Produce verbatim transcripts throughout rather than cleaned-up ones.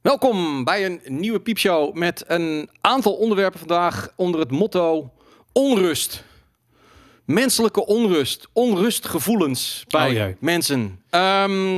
Welkom bij een nieuwe piepshow met een aantal onderwerpen vandaag onder het motto onrust. Menselijke onrust, onrustgevoelens bij oh, mensen. Um,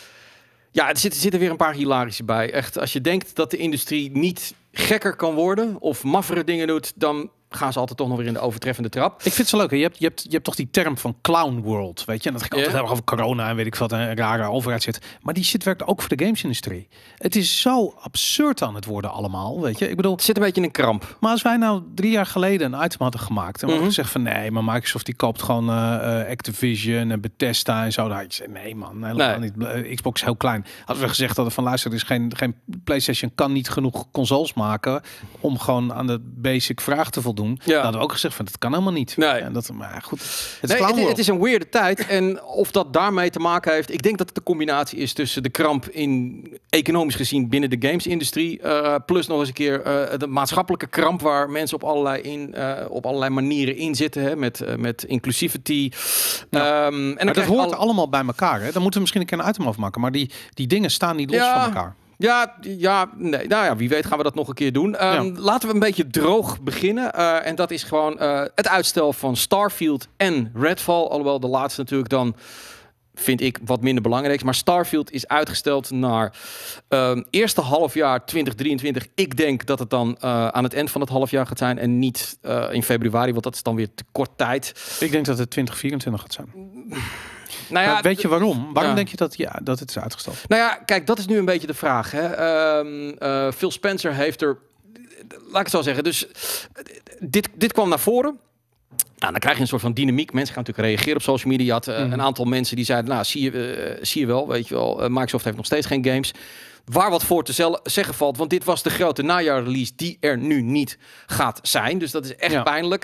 ja, er zitten, zitten weer een paar hilarische bij. Echt, als je denkt dat de industrie niet gekker kan worden of maffere dingen doet, dan gaan ze altijd toch nog weer in de overtreffende trap. Ik vind het zo leuk. Hè? Je, hebt, je, hebt, je hebt toch die term van clown world, weet je? En dat gaat altijd yeah. over corona en weet ik wat, een rare overheid zit. Maar die shit werkt ook voor de gamesindustrie. Het is zo absurd aan het worden allemaal, weet je? Ik bedoel, het zit een beetje in een kramp. Maar als wij nou drie jaar geleden een item hadden gemaakt en we mm-hmm. hadden gezegd van nee, maar Microsoft die koopt gewoon uh, uh, Activision en Bethesda en zo. Dan had je gezegd, nee man, helemaal nee. niet. Uh, Xbox is heel klein. Hadden we gezegd dat er van luister, er is geen, geen PlayStation kan niet genoeg consoles maken om gewoon aan de basic vraag te voldoen. Ja. Dan hadden we ook gezegd van dat kan helemaal niet. Nee. En dat, maar goed, het is, nee, het, het is een weirde tijd en of dat daarmee te maken heeft, ik denk dat het de combinatie is tussen de kramp in economisch gezien binnen de gamesindustrie, uh, plus nog eens een keer uh, de maatschappelijke kramp waar mensen op allerlei in, uh, op allerlei manieren in zitten, hè, met uh, met inclusivity. Ja. Um, en maar dat hoort al... allemaal bij elkaar. Hè? Daar moeten we misschien een keer een item over maken. Maar die die dingen staan niet los ja. van elkaar. Ja, ja, nee, nou ja, wie weet gaan we dat nog een keer doen. Um, ja. Laten we een beetje droog beginnen. Uh, en dat is gewoon uh, het uitstel van Starfield en Redfall. Alhoewel de laatste natuurlijk dan, vind ik, wat minder belangrijk. Maar Starfield is uitgesteld naar um, eerste halfjaar twintig drieëntwintig. Ik denk dat het dan uh, aan het eind van het halfjaar gaat zijn en niet uh, in februari, want dat is dan weer te kort tijd. Ik denk dat het twintig vierentwintig gaat zijn. Nou ja, maar weet je waarom? Waarom ja. denk je dat, ja, dat het is uitgesteld? Nou ja, kijk, dat is nu een beetje de vraag. Hè? Um, uh, Phil Spencer heeft er, laat ik het zo zeggen, dus dit, dit kwam naar voren. Nou, dan krijg je een soort van dynamiek. Mensen gaan natuurlijk reageren op social media. Je had uh, mm. een aantal mensen die zeiden, nou, zie je, uh, zie je wel, weet je wel, uh, Microsoft heeft nog steeds geen games. Waar wat voor te zeggen valt, want dit was de grote najaar-release die er nu niet gaat zijn. Dus dat is echt ja. pijnlijk.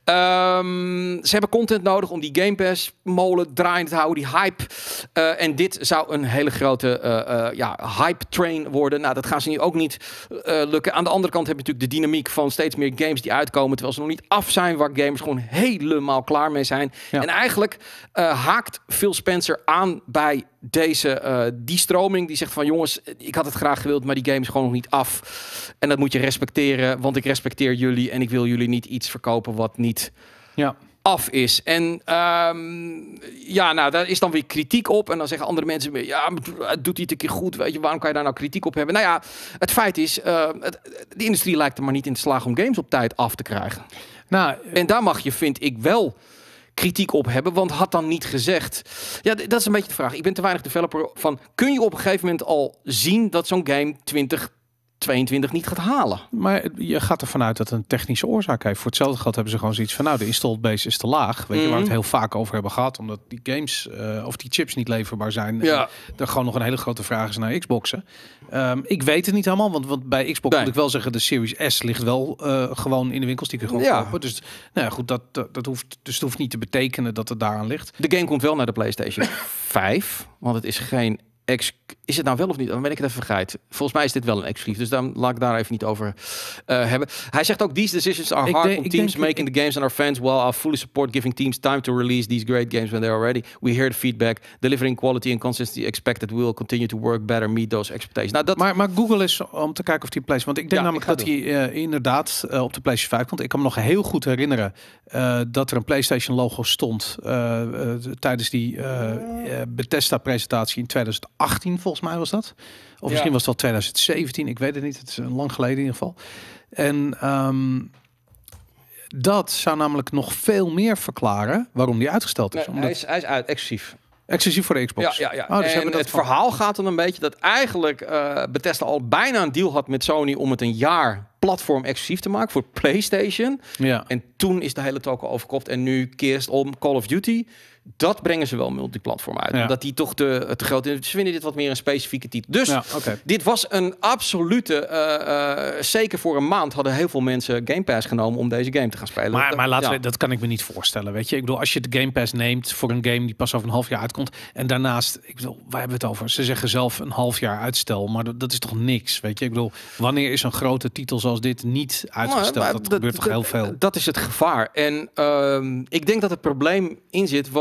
Um, ze hebben content nodig om die Game Pass molen draaiend te houden, die hype. Uh, en dit zou een hele grote uh, uh, ja, hype train worden. Nou, dat gaan ze nu ook niet uh, lukken. Aan de andere kant heb je natuurlijk de dynamiek van steeds meer games die uitkomen, terwijl ze nog niet af zijn, waar gamers gewoon helemaal klaar mee zijn. Ja. En eigenlijk uh, haakt Phil Spencer aan bij deze uh, die stroming die zegt van jongens, ik had het graag gewild, maar die game is gewoon nog niet af. En dat moet je respecteren, want ik respecteer jullie en ik wil jullie niet iets verkopen wat niet ja. af is. En um, ja, nou, daar is dan weer kritiek op. En dan zeggen andere mensen weer, ja, het doet niet een keer goed, weet je, waarom kan je daar nou kritiek op hebben? Nou ja, het feit is, uh, het, de industrie lijkt er maar niet in te slagen om games op tijd af te krijgen. Nou, en daar mag je, vind ik, wel kritiek op hebben, want had dan niet gezegd. Ja, dat is een beetje de vraag. Ik ben te weinig developer van. Kun je op een gegeven moment al zien dat zo'n game twintig tweeëntwintig niet gaat halen? Maar je gaat ervan uit dat het een technische oorzaak heeft. Voor hetzelfde geld hebben ze gewoon zoiets van, nou, de installed base is te laag. Weet mm-hmm. je, waar we het heel vaak over hebben gehad, omdat die games uh, of die chips niet leverbaar zijn. Ja. En er gewoon nog een hele grote vraag is naar Xboxen. Um, ik weet het niet helemaal, want, want bij Xbox nee. moet ik wel zeggen, de Series S ligt wel uh, gewoon in de winkels, die kun je gewoon ja. kopen. Dus nou ja, goed, dat, dat, dat hoeft, dus het hoeft niet te betekenen dat het daaraan ligt. De game komt wel naar de PlayStation vijf, want het is geen Ex- is het nou wel of niet? Dan ben ik het even vergeten. Volgens mij is dit wel een exclusief, dus dan laat ik daar even niet over uh, hebben. Hij zegt ook, these decisions are hard on teams making ik, the games and our fans, while I fully support giving teams time to release these great games when they're ready. We hear the feedback, delivering quality and consistency expected. We will continue to work better, meet those expectations. Nou, dat... maar, maar Google is om te kijken of die PlayStation, want ik denk ja, namelijk ik dat hij uh, inderdaad uh, op de PlayStation vijf komt. Ik kan me nog heel goed herinneren uh, dat er een PlayStation logo stond uh, uh, tijdens die uh, uh, Bethesda presentatie in twintig achttien, volgens mij was dat. Of ja. misschien was het wel twintig zeventien, ik weet het niet. Het is een lang geleden in ieder geval. En um, dat zou namelijk nog veel meer verklaren waarom die uitgesteld is. Nee, Omdat... hij, is hij is uit, exclusief. Exclusief voor de Xbox. Ja, ja, ja. Oh, dus en dat het van... verhaal gaat dan een beetje dat eigenlijk uh, Bethesda al bijna een deal had met Sony om het een jaar platform exclusief te maken voor PlayStation. Ja. En toen is de hele token overkocht en nu keert het om Call of Duty. Dat brengen ze wel multiplatform uit. Ja. Omdat die toch te, te groot is. Ze vinden dit wat meer een specifieke titel. Dus ja, okay. dit was een absolute... Uh, uh, zeker voor een maand hadden heel veel mensen Game Pass genomen om deze game te gaan spelen. Maar, maar laten ja. we, dat kan ik me niet voorstellen. Weet je, ik bedoel, als je de Game Pass neemt voor een game die pas over een half jaar uitkomt. En daarnaast, ik bedoel, waar hebben we het over? Ze zeggen zelf een half jaar uitstel. Maar dat, dat is toch niks, weet je? Ik bedoel, wanneer is een grote titel zoals dit niet uitgesteld? Maar, maar, dat, dat gebeurt toch heel veel? Dat is het gevaar. En uh, ik denk dat het probleem in zit, want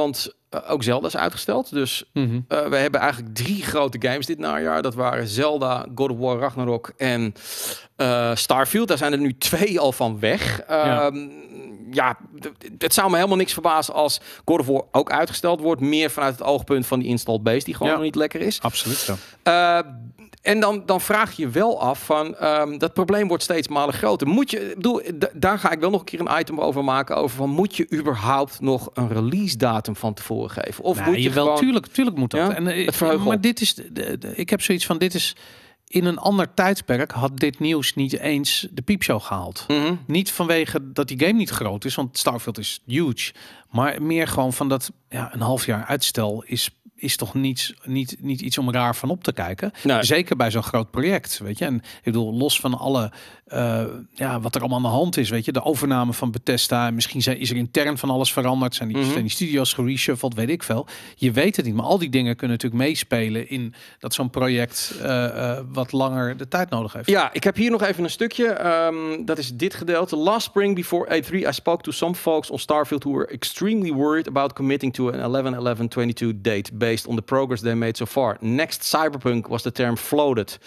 uh, ook Zelda is uitgesteld. Dus Mm-hmm. uh, we hebben eigenlijk drie grote games dit najaar. Dat waren Zelda, God of War, Ragnarok en uh, Starfield. Daar zijn er nu twee al van weg. Uh, ja, ja het zou me helemaal niks verbazen als God of War ook uitgesteld wordt. Meer vanuit het oogpunt van die installed base die gewoon ja. nog niet lekker is. Absoluut. Ja. Uh, En dan, dan vraag je je wel af van um, dat probleem wordt steeds malen groter. Moet je, bedoel, d- daar ga ik wel nog een keer een item over maken over van moet je überhaupt nog een release datum van tevoren geven? Of nou, moet je wel gewoon... tuurlijk, tuurlijk moet dat. Ja? En, het ja, maar dit is, de, de, ik heb zoiets van dit is in een ander tijdsperk had dit nieuws niet eens de piepshow gehaald. Mm-hmm. Niet vanwege dat die game niet groot is, want Starfield is huge, maar meer gewoon van dat ja, een half jaar uitstel is. is toch niets, niet, niet iets om raar van op te kijken. Nee. Zeker bij zo'n groot project, weet je. En ik bedoel, los van alle, uh, ja, wat er allemaal aan de hand is, weet je. De overname van Bethesda, misschien zijn, is er intern van alles veranderd. Zijn die, mm-hmm. zijn die studios gereshuffled, weet ik veel. Je weet het niet, maar al die dingen kunnen natuurlijk meespelen in dat zo'n project uh, uh, wat langer de tijd nodig heeft. Ja, ik heb hier nog even een stukje. Um, dat is dit gedeelte. Last spring before A three, I spoke to some folks on Starfield who were extremely worried about committing to an eleven eleven twenty-two date based on the progress they made so far. Next Cyberpunk was the term floated.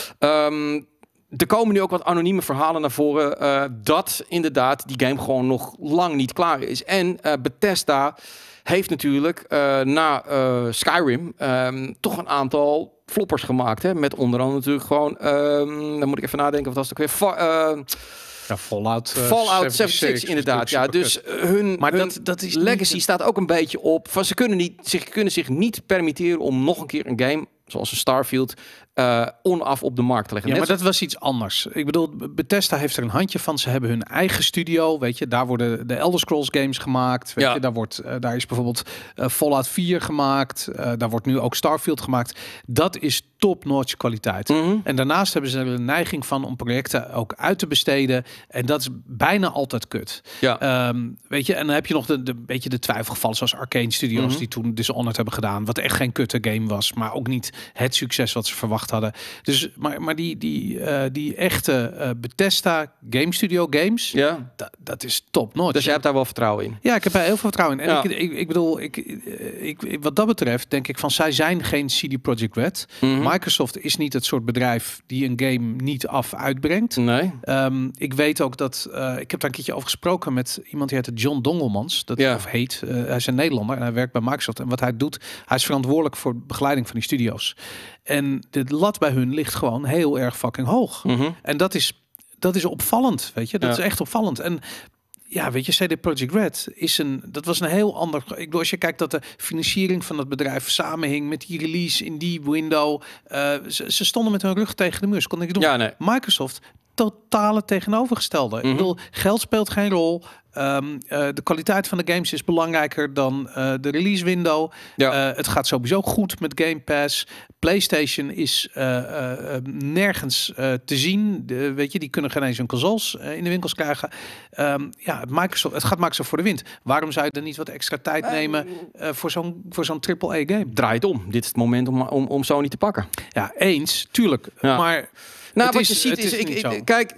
Um, er komen nu ook wat anonieme verhalen naar voren uh, dat inderdaad die game gewoon nog lang niet klaar is. En uh, Bethesda heeft natuurlijk uh, na uh, Skyrim um, toch een aantal floppers gemaakt. Hè? Met onder andere natuurlijk gewoon, um, dan moet ik even nadenken, wat was het ook weer? Fa- uh, Ja, Fallout, uh, Fallout zevenenzeventig inderdaad. Ja, dus hun, maar hun dat, dat is legacy niet... staat ook een beetje op. Van, ze kunnen, niet, zich, kunnen zich niet permitteren om nog een keer een game zoals een Starfield uh, onaf op de markt te leggen. Ja, Net maar dat was iets anders. Ik bedoel, Bethesda heeft er een handje van. Ze hebben hun eigen studio, weet je. Daar worden de Elder Scrolls games gemaakt. Weet ja. je, daar, wordt, uh, daar is bijvoorbeeld uh, Fallout vier gemaakt. Uh, daar wordt nu ook Starfield gemaakt. Dat is top-notch kwaliteit. Mm-hmm. En daarnaast hebben ze er een neiging van om projecten ook uit te besteden. En dat is bijna altijd kut. Ja. Um, weet je, en dan heb je nog de, de, beetje de twijfelgevallen zoals Arcane Studios mm-hmm. die toen Dishonored hebben gedaan. Wat echt geen kutte game was, maar ook niet het succes wat ze verwacht hadden. Dus, maar, maar die, die, uh, die echte uh, Bethesda Game Studio games, ja. da, dat is top-notch. Dus jij hebt daar wel vertrouwen in? Ja, ik heb daar heel veel vertrouwen in. En ja. ik, ik, ik bedoel, ik, ik, ik, wat dat betreft denk ik van, zij zijn geen C D Projekt Red. Mm-hmm. Microsoft is niet het soort bedrijf die een game niet af uitbrengt. Nee. Um, ik weet ook dat, uh, ik heb daar een keertje over gesproken met iemand die heet John Dongelmans. Dat ja. of heet. Uh, hij is een Nederlander en hij werkt bij Microsoft. En wat hij doet, hij is verantwoordelijk voor de begeleiding van die studio's. En de lat bij hun ligt gewoon heel erg fucking hoog. Mm-hmm. En dat is, dat is opvallend, weet je. Dat ja. is echt opvallend. En ja, weet je, C D Projekt Red is een, dat was een heel ander. Ik bedoel, als je kijkt dat de financiering van het bedrijf samenhing met die release in die window, uh, ze, ze stonden met hun rug tegen de muur. Ze konden niks doen. Ja, nee. Microsoft totale tegenovergestelde. Mm-hmm. Ik bedoel, geld speelt geen rol. Um, uh, de kwaliteit van de games is belangrijker dan uh, de release window. Ja. Uh, het gaat sowieso goed met Game Pass. PlayStation is uh, uh, nergens uh, te zien. De, weet je, die kunnen geen eens hun consoles uh, in de winkels krijgen. Um, ja, Microsoft, het gaat Microsoft voor de wind. Waarom zou je er niet wat extra tijd uh, nemen uh, voor zo'n voor zo'n triple A game? Draait om. Dit is het moment om, om, om Sony te pakken. Ja, eens, tuurlijk. Ja. Maar nou, het wat is, je ziet is, is ik, ik, kijk,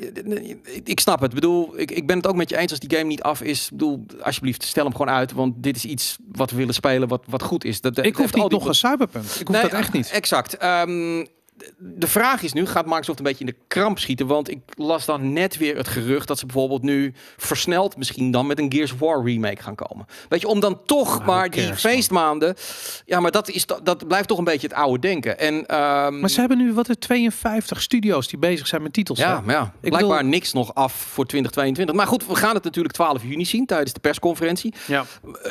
ik snap het. Ik bedoel, ik, ik ben het ook met je eens als die game niet af is. Ik bedoel, alsjeblieft, stel hem gewoon uit, want dit is iets wat we willen spelen, wat, wat goed is. Dat, ik hoef niet nog een Cyberpunk. Ik hoef nee, dat echt niet. Exact. Um, de vraag is nu, gaat Microsoft een beetje in de kramp schieten? Want ik las dan net weer het gerucht dat ze bijvoorbeeld nu versneld misschien dan met een Gears of War remake gaan komen. Weet je, om dan toch nou, maar die cares, feestmaanden... Man. Ja, maar dat, is, dat blijft toch een beetje het oude denken. En, um, maar ze hebben nu wat er tweeënvijftig studio's die bezig zijn met titels. Ja, maar ja, ik blijkbaar bedoel... niks nog af voor twintig tweeëntwintig. Maar goed, we gaan het natuurlijk twaalf juni zien tijdens de persconferentie. Ja.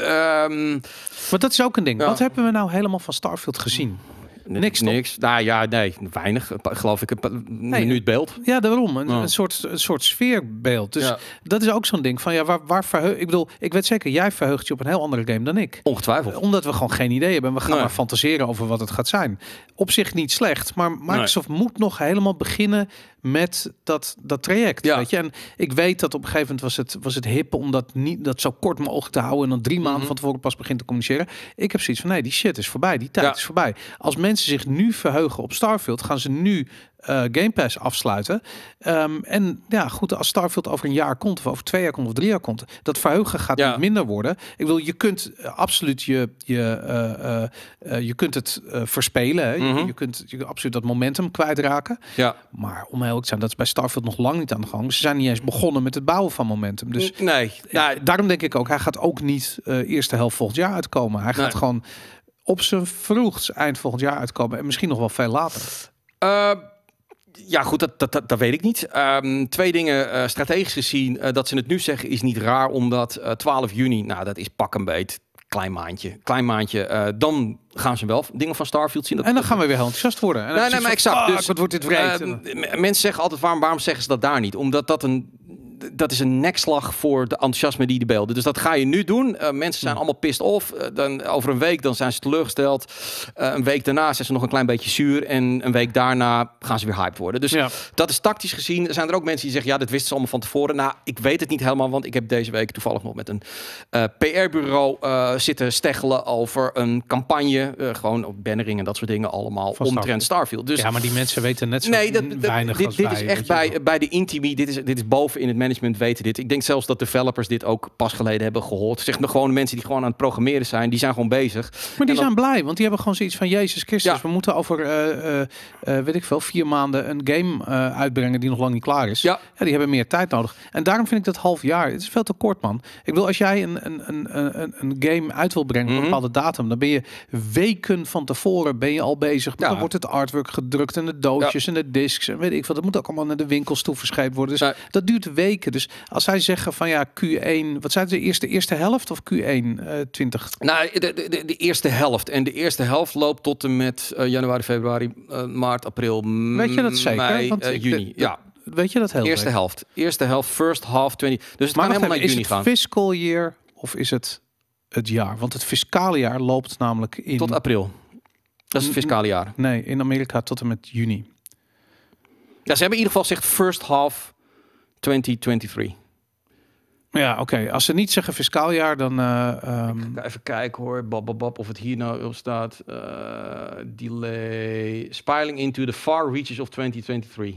Um, maar dat is ook een ding. Ja. Wat hebben we nou helemaal van Starfield gezien? Niks, niks. Nou ja, nee, weinig. Geloof ik, een nee, minuut beeld. Ja, daarom. Een, oh. een, soort, een soort sfeerbeeld. Dus ja. dat is ook zo'n ding van, ja, waar, waar verheug... Ik bedoel, ik weet zeker, jij verheugt je op een heel andere game dan ik. Ongetwijfeld. Omdat we gewoon geen idee hebben. We gaan nee. maar fantaseren over wat het gaat zijn. Op zich niet slecht, maar Microsoft nee. moet nog helemaal beginnen met dat, dat traject. Ja. Weet je? En ik weet dat op een gegeven moment was het, was het hip om dat, niet, dat zo kort mogelijk te houden en dan drie maanden mm-hmm. van tevoren pas begint te communiceren. Ik heb zoiets van, nee, die shit is voorbij. Die tijd ja. is voorbij. Als mensen mensen zich nu verheugen op Starfield, gaan ze nu uh, Game Pass afsluiten. Um, en ja, goed, als Starfield over een jaar komt, of over twee jaar komt, of drie jaar komt, dat verheugen gaat ja. niet minder worden. Ik bedoel, je kunt uh, absoluut je, je, uh, uh, uh, je kunt het uh, verspelen. Hè? Mm-hmm. Je, je kunt je absoluut dat momentum kwijtraken. Ja. Maar om heel eerlijk te zijn, dat is bij Starfield nog lang niet aan de gang. Ze zijn niet eens begonnen met het bouwen van momentum. Dus nee. Ja, daarom denk ik ook, hij gaat ook niet uh, eerste helft volgend jaar uitkomen. Hij gaat nee. gewoon op zijn vroegst eind volgend jaar uitkomen. En misschien nog wel veel later. Uh, ja, goed, dat, dat, dat, dat weet ik niet. Um, twee dingen. Uh, strategisch gezien, uh, dat ze het nu zeggen, is niet raar. Omdat uh, twaalf juni, nou, dat is pak een beet. Klein maandje. Klein maandje. Uh, dan gaan ze wel dingen van Starfield zien. Dat, en dan gaan we weer heel enthousiast worden. En nee, nee, maar exact. Van, dus, wat wordt dit wreed? Uh, mensen zeggen altijd, waarom, waarom zeggen ze dat daar niet? Omdat dat een... Dat is een nekslag voor de enthousiasme die de beelden. Dus dat ga je nu doen. Uh, mensen zijn allemaal pissed off. Uh, dan, over een week dan zijn ze teleurgesteld. Uh, een week daarna zijn ze nog een klein beetje zuur. En een week daarna gaan ze weer hyped worden. Dus ja. dat is tactisch gezien. Zijn er ook mensen die zeggen, ja, dat wisten ze allemaal van tevoren. Nou, ik weet het niet helemaal. Want ik heb deze week toevallig nog met een uh, P R-bureau uh, zitten steggelen over een campagne. Uh, gewoon op bannering en dat soort dingen allemaal. Van omtrent Starfield. Starfield. Dus, ja, maar die mensen weten net zo nee, dat, weinig dit, als dit wij, is echt bij, bij de Intimi. Dit is, dit is boven in het management weten dit. Ik denk zelfs dat developers dit ook pas geleden hebben gehoord. Zeg nog gewoon mensen die gewoon aan het programmeren zijn, die zijn gewoon bezig. Maar die en zijn dat... blij, want die hebben gewoon zoiets van Jezus Christus. Ja. We moeten over, uh, uh, uh, weet ik veel, vier maanden een game uh, uitbrengen die nog lang niet klaar is. Ja. Ja, die hebben meer tijd nodig. En daarom vind ik dat half jaar, het is veel te kort, man. Ik bedoel, als jij een, een, een, een, een game uit wil brengen mm-hmm. op een bepaalde datum, dan ben je weken van tevoren ben je al bezig. Ja. Dan wordt het artwork gedrukt en de doosjes ja. en de discs en weet ik veel. Dat moet ook allemaal naar de winkels toe verscheept worden. Dus ja. dat duurt weken. Dus als zij zeggen van ja, Q één, wat zei het, de eerste, eerste helft of Q één uh, twintig? Nou, de, de, de eerste helft. En de eerste helft loopt tot en met uh, januari, februari, uh, maart, april, weet je dat zeker? mei, Want uh, ik, juni. De, de, ja. Weet je dat heel Eerste zeker? helft. Eerste helft, first half twintig. Dus het maar kan helemaal even, naar juni gaan. Is het fiscal year of is het het jaar? Want het fiscale jaar loopt namelijk in... Tot april. Dat is het fiscale jaar. Nee, in Amerika tot en met juni. Ja, ze hebben in ieder geval gezegd first half twintig eenentwintig. Ja, oké. Okay. Als ze niet zeggen fiscaal jaar, dan... Uh, um... Even kijken hoor, bab, bab, bab, of het hier nou op staat. Uh, delay, spiraling into the far reaches of twintig eenentwintig.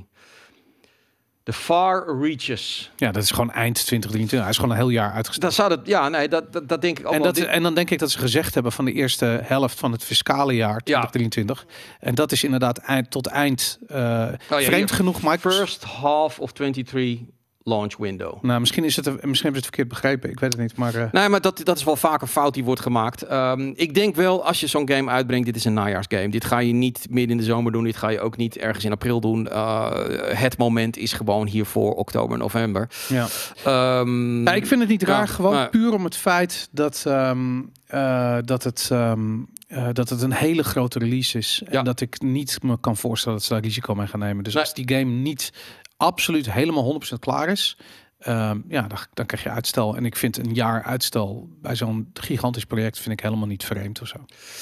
De far reaches. Ja, dat is gewoon eind twintig drieëntwintig. Hij is gewoon een heel jaar uitgesteld. Dat zou dat, ja, nee, dat, dat, dat denk ik ook en wel. Dat, dit... En dan denk ik dat ze gezegd hebben van de eerste helft van het fiscale jaar twintig drieëntwintig. Ja. En dat is inderdaad eind tot eind. Uh, oh, ja, vreemd hier, genoeg, Mike. First half of eenentwintig launch window. Nou, misschien is het, misschien hebben ze het verkeerd begrepen. Ik weet het niet, maar... Uh... Nee, maar dat, dat is wel vaak een fout die wordt gemaakt. Um, ik denk wel, als je zo'n game uitbrengt, dit is een najaarsgame. Dit ga je niet midden in de zomer doen. Dit ga je ook niet ergens in april doen. Uh, het moment is gewoon hiervoor oktober, november. Ja. Um, ja, ik vind het niet raar. Ja, gewoon maar... puur om het feit dat, um, uh, dat het... Um, Uh, dat het een hele grote release is. En ja. dat ik niet me kan voorstellen dat ze daar risico mee gaan nemen. Dus nee. als die game niet absoluut helemaal honderd procent klaar is... Um, ja, dan, dan krijg je uitstel. En ik vind een jaar uitstel bij zo'n gigantisch project... vind ik helemaal niet vreemd of zo.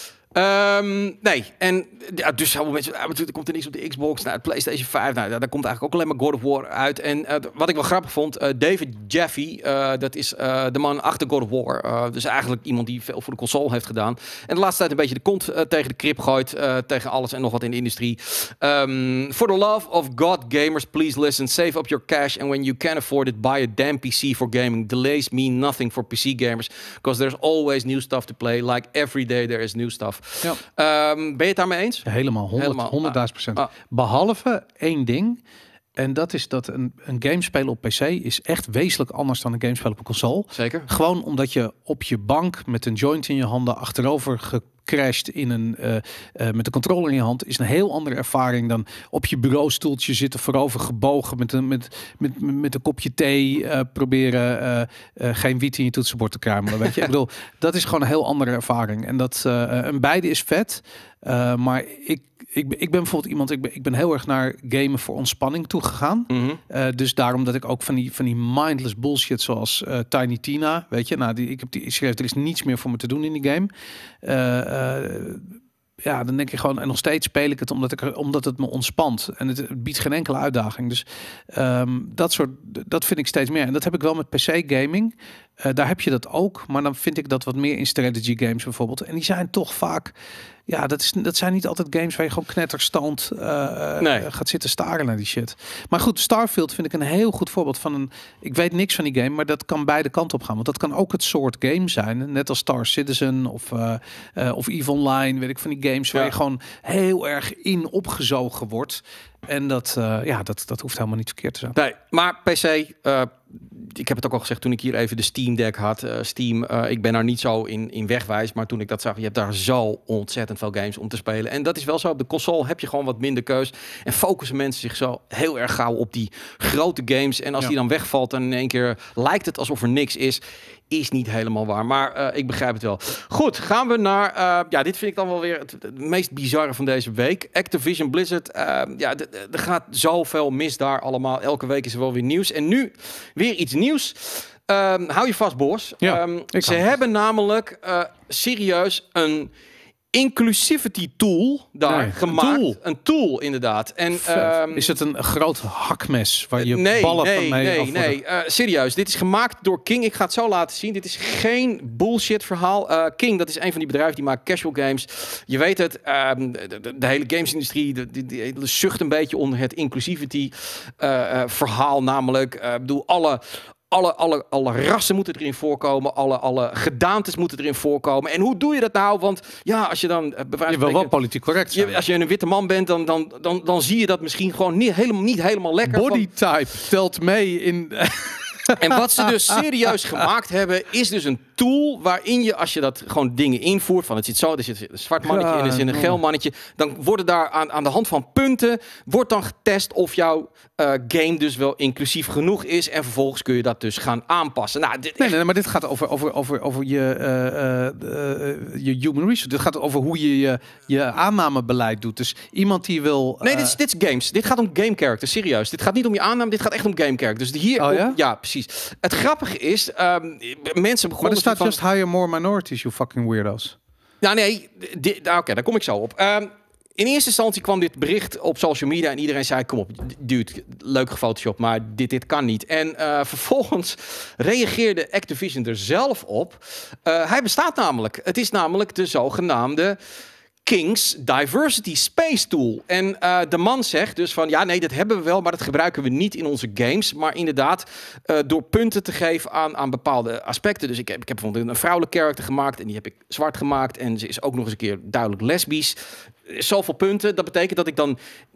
Um, nee, en ja, dus heel veel mensen, ah, er komt er niks op de Xbox, nou, de PlayStation vijf, nou, daar komt eigenlijk ook alleen maar God of War uit. En uh, wat ik wel grappig vond, uh, David Jaffe, uh, dat is uh, de man achter God of War. Uh, dus eigenlijk iemand die veel voor de console heeft gedaan. En de laatste tijd een beetje de kont uh, tegen de krip gooit, uh, tegen alles en nog wat in de industrie. Um, for the love of God, gamers, please listen, save up your cash and when you can afford it, buy a damn P C for gaming. Delays mean nothing for P C gamers, because there's always new stuff to play, like every day there is new stuff. Ja. Um, ben je het daarmee eens? Helemaal, honderdduizend procent. Ah. Behalve één ding. En dat is dat een, een game spelen op P C is echt wezenlijk anders dan een game spelen op een console. Zeker. Gewoon omdat je op je bank met een joint in je handen achterover gecrashed in een uh, uh, met de controller in je hand is een heel andere ervaring dan op je bureaustoeltje zitten voorover gebogen met een met met met een kopje thee uh, proberen uh, uh, geen wiet in je toetsenbord te kruimelen. Weet je, ik bedoel, dat is gewoon een heel andere ervaring en dat uh, en beide is vet, uh, maar ik Ik ben, ik ben bijvoorbeeld iemand, ik ben, ik ben heel erg naar gamen voor ontspanning toegegaan. Mm-hmm. Uh, dus daarom dat ik ook van die, van die mindless bullshit zoals uh, Tiny Tina, weet je, nou, die, ik heb die ik schreef, er is niets meer voor me te doen in die game. Uh, uh, ja, dan denk ik gewoon, en nog steeds speel ik het omdat, ik, omdat het me ontspant. En het, het biedt geen enkele uitdaging. Dus um, dat soort, dat vind ik steeds meer. En dat heb ik wel met P C gaming. Uh, daar heb je dat ook, maar dan vind ik dat wat meer in strategy games bijvoorbeeld. En die zijn toch vaak, ja, dat, is, dat zijn niet altijd games waar je gewoon knetterstand uh, nee. uh, gaat zitten staren naar die shit. Maar goed, Starfield vind ik een heel goed voorbeeld van een, ik weet niks van die game, maar dat kan beide kanten op gaan. Want dat kan ook het soort game zijn, net als Star Citizen of, uh, uh, of EVE Online, weet ik, van die games waar ja. je gewoon heel erg in opgezogen wordt. En dat, uh, ja, dat, dat hoeft helemaal niet verkeerd te zijn. Nee, maar P C, uh, ik heb het ook al gezegd toen ik hier even de Steam Deck had. Uh, Steam, uh, ik ben daar niet zo in, in wegwijs, maar toen ik dat zag, je hebt daar zo ontzettend veel games om te spelen. En dat is wel zo, op de console heb je gewoon wat minder keus. En focussen mensen zich zo heel erg gauw op die grote games. En als ja. die dan wegvalt en in één keer lijkt het alsof er niks is. Is niet helemaal waar, maar uh, ik begrijp het wel. Goed, gaan we naar... Uh, ja, dit vind ik dan wel weer het, het meest bizarre van deze week. Activision Blizzard. Uh, ja, er gaat zoveel mis daar allemaal. Elke week is er wel weer nieuws. En nu weer iets nieuws. Uh, hou je vast, Boris. Ja, um, ze hebben namelijk uh, serieus een inclusivity tool daar nee, gemaakt. Een tool. Een tool, inderdaad. En, um, is het een groot hakmes waar je nee, ballen nee, van mee Nee, afvorderen? nee, uh, serieus. Dit is gemaakt door King. Ik ga het zo laten zien. Dit is geen bullshit verhaal. Uh, King, dat is een van die bedrijven die maakt casual games. Je weet het, um, de, de, de hele gamesindustrie de, de, de, de zucht een beetje onder het inclusivity uh, uh, verhaal. Namelijk, ik uh, bedoel, alle... Alle, alle, alle rassen moeten erin voorkomen. Alle, alle gedaantes moeten erin voorkomen. En hoe doe je dat nou? Want ja, als je dan... Uh, je wil wel politiek correct zijn. Je, als je een witte man bent, dan, dan, dan, dan zie je dat misschien gewoon niet helemaal, niet helemaal lekker. Body type telt mee in... En wat ze dus serieus gemaakt hebben, is dus een tool waarin je, als je dat gewoon dingen invoert, van het zit zo, er zit een zwart mannetje in, er zit een geel mannetje, dan worden daar aan, aan de hand van punten, wordt dan getest of jouw uh, game dus wel inclusief genoeg is en vervolgens kun je dat dus gaan aanpassen. Nou, dit nee, nee, nee, maar dit gaat over, over, over, over je, uh, uh, uh, je human resource. Dit gaat over hoe je je, je aannamebeleid doet. Dus iemand die wil... Uh... Nee, dit is, dit is games. Dit gaat om game characters, serieus. Dit gaat niet om je aanname, dit gaat echt om game characters. Dus hier, oh, ja? Op, ja, precies. Het grappige is, um, mensen begonnen... Maar er staat van... just hire more minorities, you fucking weirdos. Ja, nee, nou, oké, okay, daar kom ik zo op. Um, in eerste instantie kwam dit bericht op social media en iedereen zei, kom op, dude, leuk gefotoshopt, maar dit, dit kan niet. En uh, vervolgens reageerde Activision er zelf op. Uh, hij bestaat namelijk. Het is namelijk de zogenaamde King's Diversity Space Tool. En uh, de man zegt dus van, ja, nee, dat hebben we wel, maar dat gebruiken we niet in onze games. Maar inderdaad, uh, door punten te geven aan, aan bepaalde aspecten. Dus ik heb, ik heb bijvoorbeeld een vrouwelijke character gemaakt en die heb ik zwart gemaakt. En ze is ook nog eens een keer duidelijk lesbisch. Zoveel punten, dat betekent dat ik dan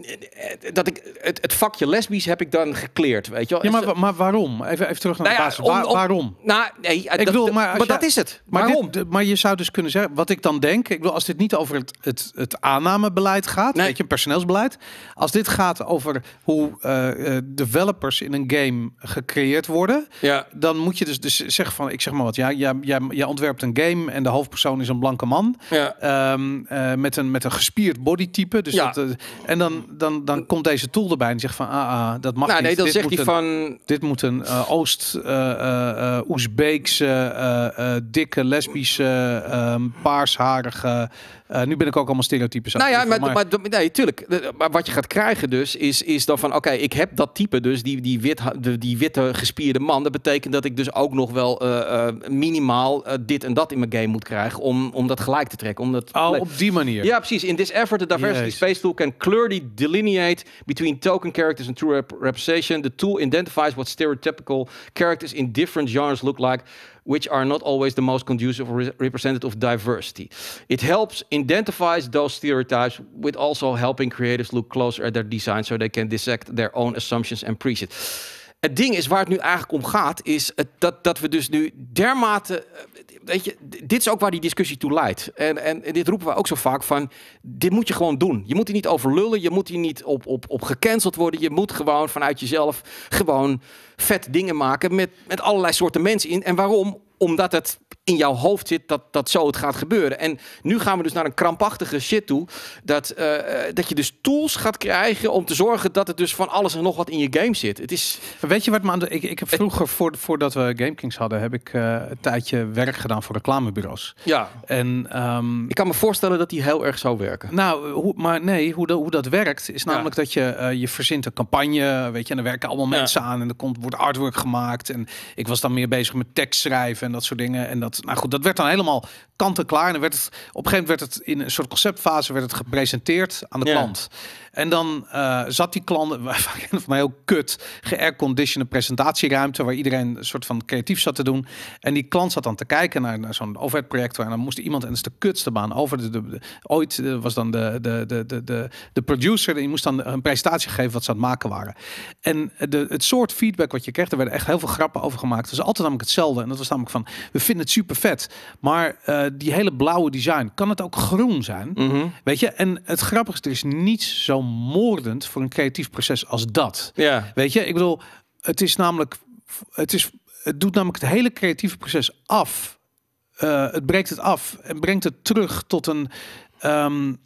dat ik het, het vakje lesbisch heb ik dan gekleerd, weet je wel. Ja, maar, maar waarom? Even, even terug naar nou de ja, basis. om, Waar, om, waarom? Nou, nee, ik dat, bedoel, maar, maar jij, dat is het. Maar, waarom? Dit, maar je zou dus kunnen zeggen, wat ik dan denk, ik bedoel, als dit niet over het, het, het aannamebeleid gaat, nee. weet je, een personeelsbeleid, als dit gaat over hoe uh, uh, developers in een game gecreëerd worden, ja. dan moet je dus, dus zeggen van, ik zeg maar wat, ja, jij, jij, jij ontwerpt een game en de hoofdpersoon is een blanke man, ja. um, uh, met een met een gespierd bodytype. Dus ja. dat, uh, en dan, dan, dan komt deze tool erbij en zegt van, ah, ah dat mag nou, niet. Nee, dan dit zegt hij een, van... Dit moet een uh, Oost, uh, uh, Oezbeekse, uh, uh, dikke, lesbische, uh, paarsharige... Uh, nu ben ik ook allemaal stereotypes. Nou ja, maar, maar, maar nee, tuurlijk. Maar wat je gaat krijgen dus, is, is dan van, oké, okay, ik heb dat type dus, die, die, wit, die, die witte gespierde man. Dat betekent dat ik dus ook nog wel uh, uh, minimaal uh, dit en dat in mijn game moet krijgen, om, om dat gelijk te trekken. Om dat oh, op die manier. Ja, precies. In this effort, the diversity yes. space tool can clearly delineate between token characters and true rep representation. The tool identifies what stereotypical characters in different genres look like, which are not always the most conducive or representative of diversity. It helps identifies those stereotypes, with also helping creators look closer at their design, so they can dissect their own assumptions and presets. Het ding is waar het nu eigenlijk om gaat, is het, dat, dat we dus nu dermate... Weet je, dit is ook waar die discussie toe leidt. En, en, en dit roepen we ook zo vaak van, dit moet je gewoon doen. Je moet hier niet over lullen, je moet hier niet op, op, op gecanceld worden. Je moet gewoon vanuit jezelf gewoon vet dingen maken met, met allerlei soorten mensen in. En waarom? Omdat het in jouw hoofd zit dat, dat zo het gaat gebeuren. En nu gaan we dus naar een krampachtige shit toe. Dat, uh, dat je dus tools gaat krijgen om te zorgen dat het dus van alles en nog wat in je game zit. Het is... Weet je wat me aan de... Ik, ik heb vroeger, voor, voordat we GameKings hadden, heb ik uh, een tijdje werk gedaan voor reclamebureaus. Ja. En um, ik kan me voorstellen dat die heel erg zo werken. Nou, hoe, maar nee, hoe, de, hoe dat werkt is namelijk ja. dat je uh, je verzint een campagne, weet je, en er werken allemaal ja. mensen aan en er komt wordt artwork gemaakt en ik was dan meer bezig met tekst schrijven en dat soort dingen en dat nou goed, dat werd dan helemaal kant en klaar. En dan werd het, op een gegeven moment werd het in een soort conceptfase werd het gepresenteerd aan de ja. klant. En dan uh, zat die klant, van mij heel kut, ge-airconditioned presentatieruimte waar iedereen een soort van creatief zat te doen. En die klant zat dan te kijken naar, naar zo'n overheadprojector en dan moest iemand, en dat is de kutste baan, over de, de, de ooit uh, was dan de, de, de, de, de, de producer, die moest dan een presentatie geven wat ze aan het maken waren. En de, het soort feedback wat je kreeg, er werden echt heel veel grappen over gemaakt. Het was altijd namelijk hetzelfde. En dat was namelijk van, we vinden het super vet, maar uh, die hele blauwe design, kan het ook groen zijn? Mm-hmm. Weet je? En het grappige is, er is niets zo moordend voor een creatief proces als dat. Ja. Weet je? Ik bedoel, het is namelijk, het is, het doet namelijk het hele creatieve proces af. Uh, het breekt het af en brengt het terug tot een, um,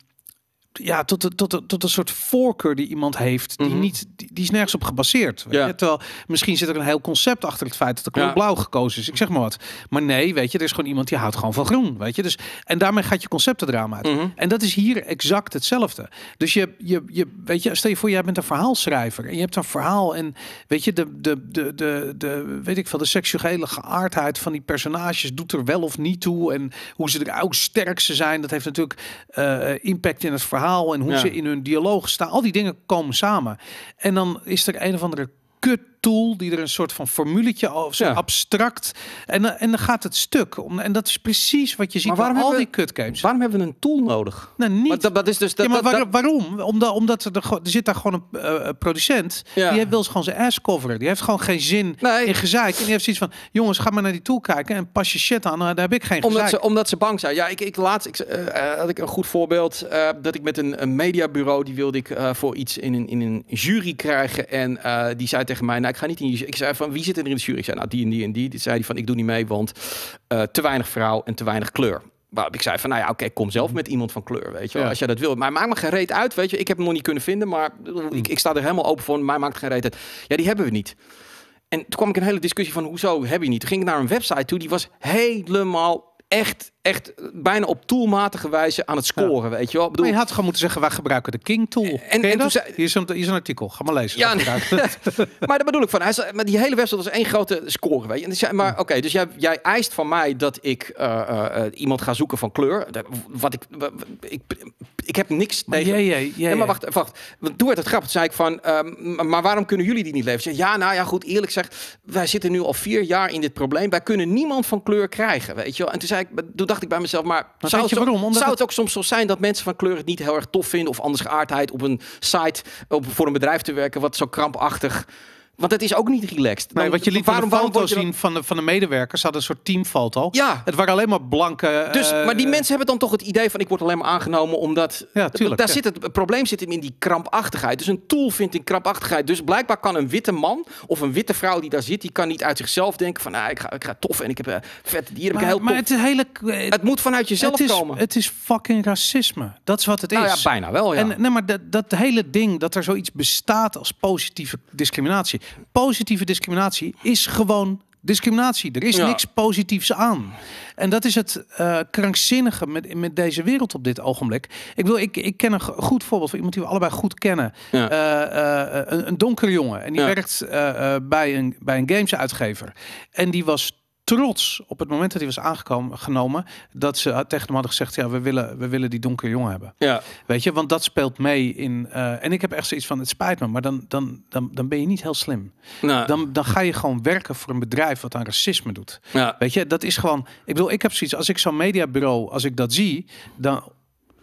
ja, tot, tot, tot, tot een soort voorkeur die iemand heeft, die mm-hmm. niet, die, die is nergens op gebaseerd. Weet ja. je? Terwijl misschien zit er een heel concept achter het feit dat de kleur ja. blauw gekozen is. Ik zeg maar wat. Maar nee, weet je, er is gewoon iemand die houdt gewoon van groen, weet je. Dus en daarmee gaat je concept er raam uit. Mm-hmm. En dat is hier exact hetzelfde. Dus je, je, je, weet je, stel je voor, jij bent een verhaalschrijver en je hebt een verhaal en weet je, de, de, de, de, de weet ik veel, de seksuele geaardheid van die personages doet er wel of niet toe en hoe ze er ook sterk ze zijn, dat heeft natuurlijk uh, impact in het verhaal. En hoe ja. ze in hun dialoog staan. Al die dingen komen samen. En dan is er een of andere kut tool die er een soort van formuletje of zo ja. abstract en, en dan gaat het stuk om en dat is precies wat je ziet maar bij al we, die cut games. Waarom hebben we een tool nodig? Nou, niet. Maar dat, dat is dus dat, ja, maar dat, waar, dat... waarom? Omdat, omdat er, er zit daar gewoon een uh, producent ja. die wil gewoon zijn ass coveren. Die heeft gewoon geen zin nee. in gezeik en die heeft zoiets van jongens, ga maar naar die tool kijken en pas je shit aan. Nou, daar heb ik geen omdat gezeik. Ze, omdat ze bang zijn. Ja, ik, ik laatst ik, uh, had ik een goed voorbeeld uh, dat ik met een, een mediabureau die wilde ik uh, voor iets in een, in een jury krijgen en uh, die zei tegen mij, nou ik ga niet in je. Ik zei van wie zit er in de jury? Ik zei nou die en die en die. Die zei die van ik doe niet mee, want uh, te weinig vrouw en te weinig kleur. Waarop ik zei van nou ja, oké, okay, kom zelf met iemand van kleur, weet je wel, ja. als jij dat wil. Maar maakt me geen reet uit, weet je. Ik heb hem nog niet kunnen vinden, maar ik, ik sta er helemaal open voor. Mij maakt het geen reet uit. Ja, die hebben we niet. En toen kwam ik een hele discussie van hoezo heb je niet? Toen ging ik naar een website toe, die was helemaal echt, echt bijna op toolmatige wijze aan het scoren, ja. weet je wel. Ik bedoel, maar je had gewoon moeten zeggen, wij gebruiken de King tool. En, en toen zei, hier, is een, hier is een artikel, ga maar lezen. Ja, nee, maar dat bedoel ik van. Hij zei, maar die hele website was één grote score, weet je. En zei, maar oké, okay, dus jij, jij eist van mij dat ik uh, uh, iemand ga zoeken van kleur. Wat ik, ik, ik heb niks maar tegen. Jee, jee, jee, nee, maar wacht, wacht. Want toen werd het grappig. Toen zei ik van, um, maar waarom kunnen jullie die niet leveren? Ja, nou ja, goed, eerlijk gezegd, wij zitten nu al vier jaar in dit probleem. Wij kunnen niemand van kleur krijgen, weet je wel. En toen zei ik, toen dacht ik bij mezelf, maar, maar zou, het, zo, zou het, het ook soms zo zijn dat mensen van kleur het niet heel erg tof vinden of andersgeaardheid op een site op, voor een bedrijf te werken wat zo krampachtig. Want het is ook niet relaxed. Nee, wat je liet waarom, een foto zien dan van de, van de medewerkers, hadden een soort teamfoto. Ja. Het waren alleen maar blanke. Dus, uh, maar die mensen hebben dan toch het idee van ik word alleen maar aangenomen omdat. Ja, tuurlijk. Daar ja. zit het, het probleem zit hem in die krampachtigheid. Dus een tool vindt in krampachtigheid. Dus blijkbaar kan een witte man of een witte vrouw die daar zit, die kan niet uit zichzelf denken van nou, ik ga, ik ga tof en ik heb uh, vet hier heb maar, ik heel maar tof. het is hele. Het, het moet vanuit jezelf het is, komen. Het is fucking racisme. Dat is wat het nou is. Ja, bijna wel. Ja. En nee, maar dat, dat hele ding dat er zoiets bestaat als positieve discriminatie. Positieve discriminatie is gewoon discriminatie. Er is ja. niks positiefs aan. En dat is het uh, krankzinnige met, met deze wereld op dit ogenblik. Ik wil, ik, ik ken een goed voorbeeld van iemand die we allebei goed kennen. Ja. Uh, uh, een, een donkere jongen. En die ja. werkt uh, uh, bij een, bij een gamesuitgever. En die was trots op het moment dat hij was aangekomen genomen dat ze tegen hem hadden gezegd ja we willen we willen die donkere jongen hebben. Ja. Weet je, want dat speelt mee in uh, en ik heb echt zoiets van het spijt me, maar dan dan dan, dan ben je niet heel slim. Nou. Dan dan ga je gewoon werken voor een bedrijf wat aan racisme doet. Ja. Weet je, dat is gewoon. Ik bedoel, ik heb zoiets als ik zo'n mediabureau als ik dat zie dan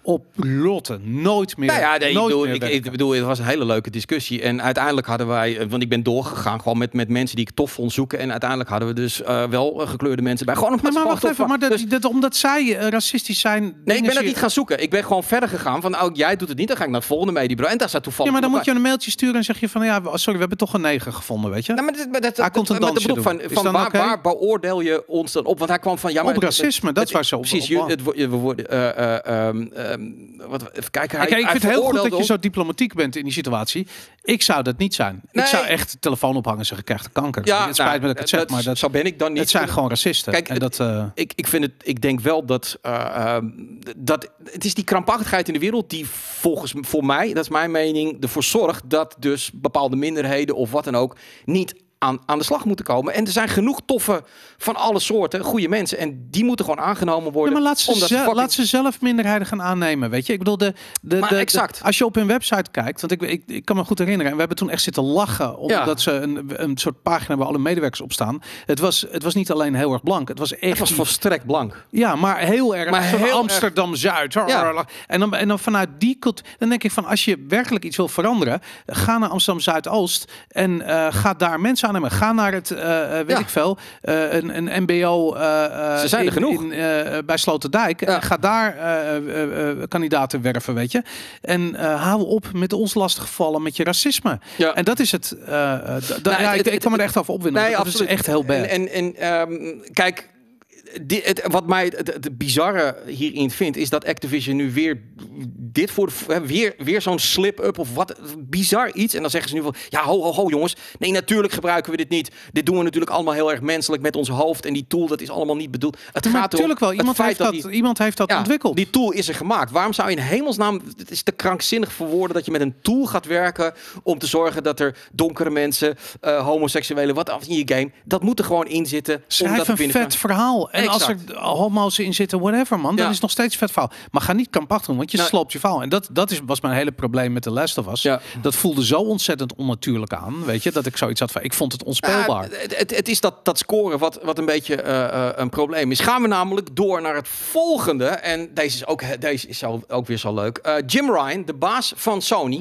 oprotten. Nooit meer. Nou ja, nee, nooit ik, bedoel, meer ik, ik bedoel, het was een hele leuke discussie. En uiteindelijk hadden wij, want ik ben doorgegaan gewoon met, met mensen die ik tof vond zoeken. En uiteindelijk hadden we dus uh, wel uh, gekleurde mensen bij. Gewoon omdat nee, maar wacht even, maar dat, dus, dat, omdat zij uh, racistisch zijn. Nee, ik ben dat je... niet gaan zoeken. Ik ben gewoon verder gegaan van, oh, jij doet het niet, dan ga ik naar het volgende mediebureau. En daar staat toevallig. Ja, maar dan moet bij. je een mailtje sturen en zeg je van, ja, sorry, we hebben toch een negen gevonden, weet je? Nou, maar dat, maar dat, hij komt een dansje doen. Van, van waar, okay? waar beoordeel je ons dan op? Want hij kwam van, ja, maar op racisme, het, dat is waar ze op. Precies, op, het, het, we worden. Uh, uh, um, um, wat, even kijken. Hij, Kijk, ik hij vind het heel goed dat je op... zo diplomatiek bent in die situatie. Ik zou dat niet zijn. Nee. Ik zou echt de telefoon ophangen en zeggen, krijg de kanker. Ja, het spijt nou, me dat ik het zeg, dat, maar dat, zo ben ik dan niet. Het zijn gewoon racisten. Kijk, en dat, uh... ik, ik vind het. Ik denk wel dat, uh, uh, dat het is die krampachtigheid in de wereld die volgens voor mij, dat is mijn mening, ervoor zorgt dat dus bepaalde minderheden of wat dan ook niet Aan, aan de slag moeten komen. En er zijn genoeg toffe van alle soorten, goede mensen. En die moeten gewoon aangenomen worden. Ja, maar laat ze, omdat ze, fucking... laat ze zelf minderheden gaan aannemen. Weet je, ik bedoel, de, de, maar de, exact. De, als je op hun website kijkt, want ik, ik, ik kan me goed herinneren, en we hebben toen echt zitten lachen, omdat ja. ze een, een soort pagina waar alle medewerkers op staan. Het was, het was niet alleen heel erg blank, het was echt. Het was volstrekt blank. Ja, maar heel erg. Maar heel Amsterdam-Zuid. Ja. En, dan, en dan vanuit die cultuur, dan denk ik van, als je werkelijk iets wil veranderen, ga naar Amsterdam-Zuidoost en uh, ga daar mensen aannemen. Ga naar het Uh, uh, weet ja. ik veel, uh, een, een M B O uh, Ze zijn er in, genoeg. In, uh, bij Sloterdijk. Ja. En ga daar uh, uh, uh, kandidaten werven, weet je. En uh, hou op met ons lastigvallen met je racisme. Ja. En dat is het. Uh, uh, nou, ja, het, ik, ik kan me er echt over opwinden. Nee, dat absoluut. Is echt heel bad. En, en, en um, kijk, Die, het, wat mij het, het bizarre hierin vindt, is dat Activision nu weer dit voor de, weer, weer zo'n slip-up of wat bizar iets. En dan zeggen ze nu van, ja, ho, ho, ho, jongens. Nee, natuurlijk gebruiken we dit niet. Dit doen we natuurlijk allemaal heel erg menselijk met ons hoofd. En die tool, dat is allemaal niet bedoeld. Het maar gaat natuurlijk wel. Iemand heeft dat, die, iemand heeft dat ja, ontwikkeld. Die tool is er gemaakt. Waarom zou je in hemelsnaam, het is te krankzinnig voor woorden dat je met een tool gaat werken om te zorgen dat er donkere mensen, uh, homoseksuelen, wat af in je game, dat moet er gewoon in zitten. Schrijf een vet verhaal. En exact. Als er homo's in zitten, whatever, man, ja. dan is het nog steeds vet verhaal. Maar ga niet krampachtig doen, want je nou, sloopt je verhaal. En dat, dat is, was mijn hele probleem met The Last of Us. Ja. Dat voelde zo ontzettend onnatuurlijk aan, weet je, dat ik zoiets had van, ik vond het onspeelbaar. Uh, het, het, het is dat, dat scoren wat, wat een beetje uh, uh, een probleem is. Gaan we namelijk door naar het volgende. En deze is ook, deze is zo, ook weer zo leuk. Uh, Jim Ryan, de baas van Sony.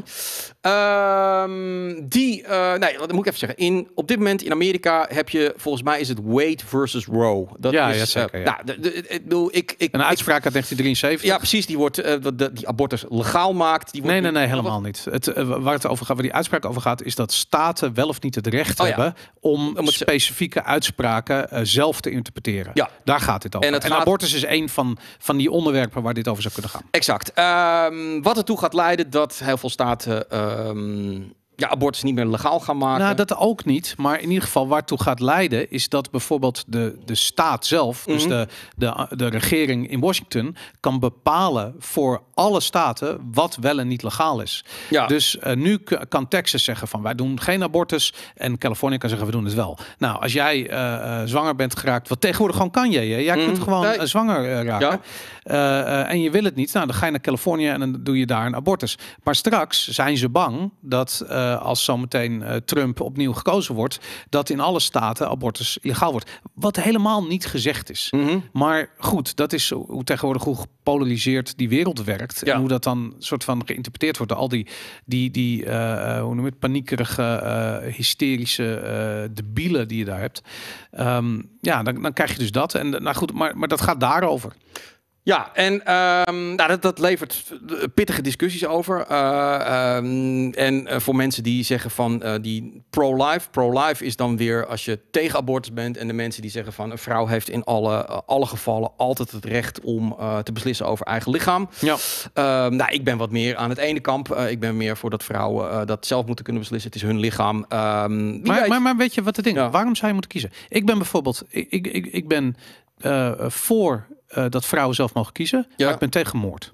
Uh, die, uh, nee, dat moet ik even zeggen. In, op dit moment in Amerika heb je, volgens mij is het Wade versus Roe. Dat ja, is, ja, zeker. Uh, ja. Nou, de, de, ik bedoel, ik, ik, een uitspraak uit negentien drieënzeventig. Ja, precies. Die wordt uh, de, die abortus legaal maakt. Die wordt nee, nee, nee, niet, helemaal niet. Het, uh, waar het over gaat, waar die uitspraak over gaat, is dat staten wel of niet het recht oh, hebben ja. om, om specifieke uitspraken uh, zelf te interpreteren. Ja. Daar gaat dit over. En, en gaat... abortus is een van, van die onderwerpen waar dit over zou kunnen gaan. Exact. Um, wat ertoe gaat leiden dat heel veel staten Um, ja, abortus niet meer legaal gaan maken. Nou, dat ook niet. Maar in ieder geval waartoe gaat leiden is dat bijvoorbeeld de, de staat zelf, mm-hmm. dus de, de, de regering in Washington, kan bepalen voor alle staten wat wel en niet legaal is. Ja. Dus uh, nu k- kan Texas zeggen van wij doen geen abortus en Californië kan zeggen we doen het wel. Nou, als jij uh, uh, zwanger bent geraakt, wat tegenwoordig gewoon kan je. Hè? Jij mm-hmm. kunt gewoon uh, zwanger uh, raken. Ja. Uh, uh, en je wil het niet, nou dan ga je naar Californië en dan doe je daar een abortus. Maar straks zijn ze bang dat uh, als zometeen uh, Trump opnieuw gekozen wordt, dat in alle staten abortus illegaal wordt. Wat helemaal niet gezegd is. Mm-hmm. Maar goed, dat is hoe tegenwoordig hoe gepolariseerd die wereld werkt. Ja. En hoe dat dan soort van geïnterpreteerd wordt door al die, die, die uh, hoe noem je het, paniekerige, uh, hysterische uh, debielen die je daar hebt. Um, ja, dan, dan krijg je dus dat. En nou goed, maar, maar dat gaat daarover. Ja, en um, nou, dat, dat levert pittige discussies over. Uh, um, en uh, voor mensen die zeggen van uh, die pro-life. Pro-life is dan weer als je tegen abortus bent. En de mensen die zeggen van een vrouw heeft in alle, uh, alle gevallen altijd het recht om uh, te beslissen over eigen lichaam. Ja. Um, nou, ik ben wat meer aan het ene kamp. Uh, ik ben meer voor dat vrouwen uh, dat zelf moeten kunnen beslissen. Het is hun lichaam. Um, maar, weet... Maar, maar weet je wat het ding is? Ja. Waarom zou je moeten kiezen? Ik ben bijvoorbeeld, ik, ik, ik, ik ben uh, voor Uh, dat vrouwen zelf mogen kiezen, ja. maar ik ben tegen moord.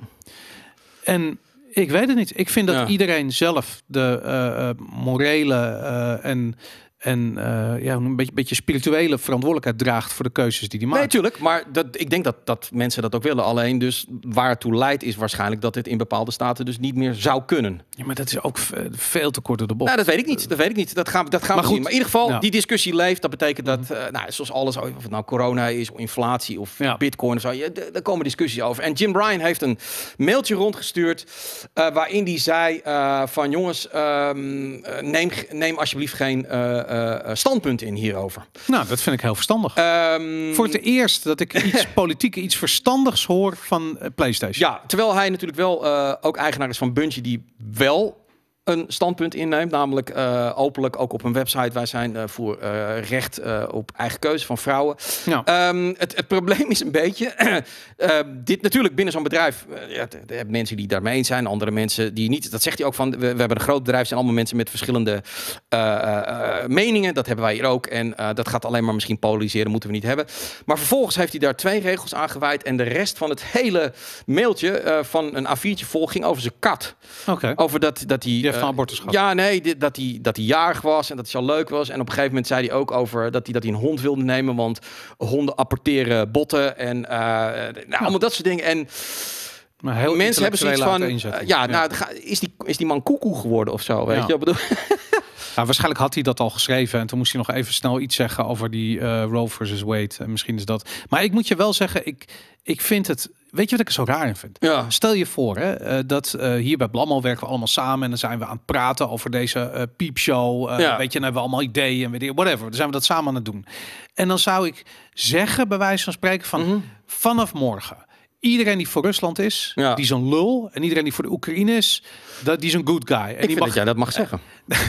En ik weet het niet. Ik vind dat ja. iedereen zelf de uh, uh, morele uh, en En uh, ja, een beetje, beetje spirituele verantwoordelijkheid draagt voor de keuzes die hij maakt. Nee, natuurlijk. Maar dat, ik denk dat, dat mensen dat ook willen. Alleen dus waar het toe leidt is waarschijnlijk dat dit in bepaalde staten dus niet meer zou kunnen. Ja, maar dat is ook veel te kort door de bocht. Nou, dat weet ik niet. Dat weet ik niet. Dat gaan, dat gaan maar we goed, zien. Maar in ieder geval, ja. die discussie leeft. Dat betekent dat, uh, nou, zoals alles, of het nou corona is, of inflatie of ja. bitcoin of zo. Ja, daar komen discussies over. En Jim Ryan heeft een mailtje rondgestuurd uh, waarin hij zei uh, van jongens, uh, neem, neem alsjeblieft geen uh, uh, standpunt in hierover. Nou, dat vind ik heel verstandig. Um, Voor het eerst dat ik iets politiek, iets verstandigs hoor van uh, PlayStation. Ja, terwijl hij natuurlijk wel uh, ook eigenaar is van Bungie, die wel een standpunt inneemt, namelijk uh, openlijk ook op een website. Wij zijn uh, voor uh, recht uh, op eigen keuze van vrouwen. Ja. Um, het, het probleem is een beetje, uh, dit natuurlijk binnen zo'n bedrijf, uh, ja, er hebben mensen die daarmee eens zijn, andere mensen die niet. Dat zegt hij ook van, we, we hebben een groot bedrijf, zijn allemaal mensen met verschillende uh, uh, meningen. Dat hebben wij hier ook. En uh, dat gaat alleen maar misschien polariseren, moeten we niet hebben. Maar vervolgens heeft hij daar twee regels aan gewijd en de rest van het hele mailtje uh, van een A viertje vol ging over zijn kat. Okay. Over dat, dat hij... Uh, abortus gehad. Ja, nee, dit, dat hij dat hij jarig was en dat hij zo leuk was. En op een gegeven moment zei hij ook over dat hij dat hij een hond wilde nemen, want honden apporteren botten en uh, nou, ja. allemaal dat soort dingen. En maar heel mensen hebben zoiets van, uh, ja, ja, nou, is die, is die man koekoe geworden of zo, weet ja. je? Bedoel... Nou, waarschijnlijk had hij dat al geschreven en toen moest hij nog even snel iets zeggen over die uh, Roe versus Wade. En misschien is dat. Maar ik moet je wel zeggen, ik, ik vind het. Weet je wat ik er zo raar in vind? Ja. Stel je voor hè, uh, dat uh, hier bij Blammo werken we allemaal samen en dan zijn we aan het praten over deze uh, piepshow. Uh, ja. Weet je, dan hebben we allemaal ideeën en weet je, whatever. Dan zijn we dat samen aan het doen. En dan zou ik zeggen, bij wijze van spreken, van mm-hmm. vanaf morgen. Iedereen die voor Rusland is, ja. die is een lul. En iedereen die voor de Oekraïne is, dat, die is een good guy. En ik die vind mag, dat jij dat mag zeggen.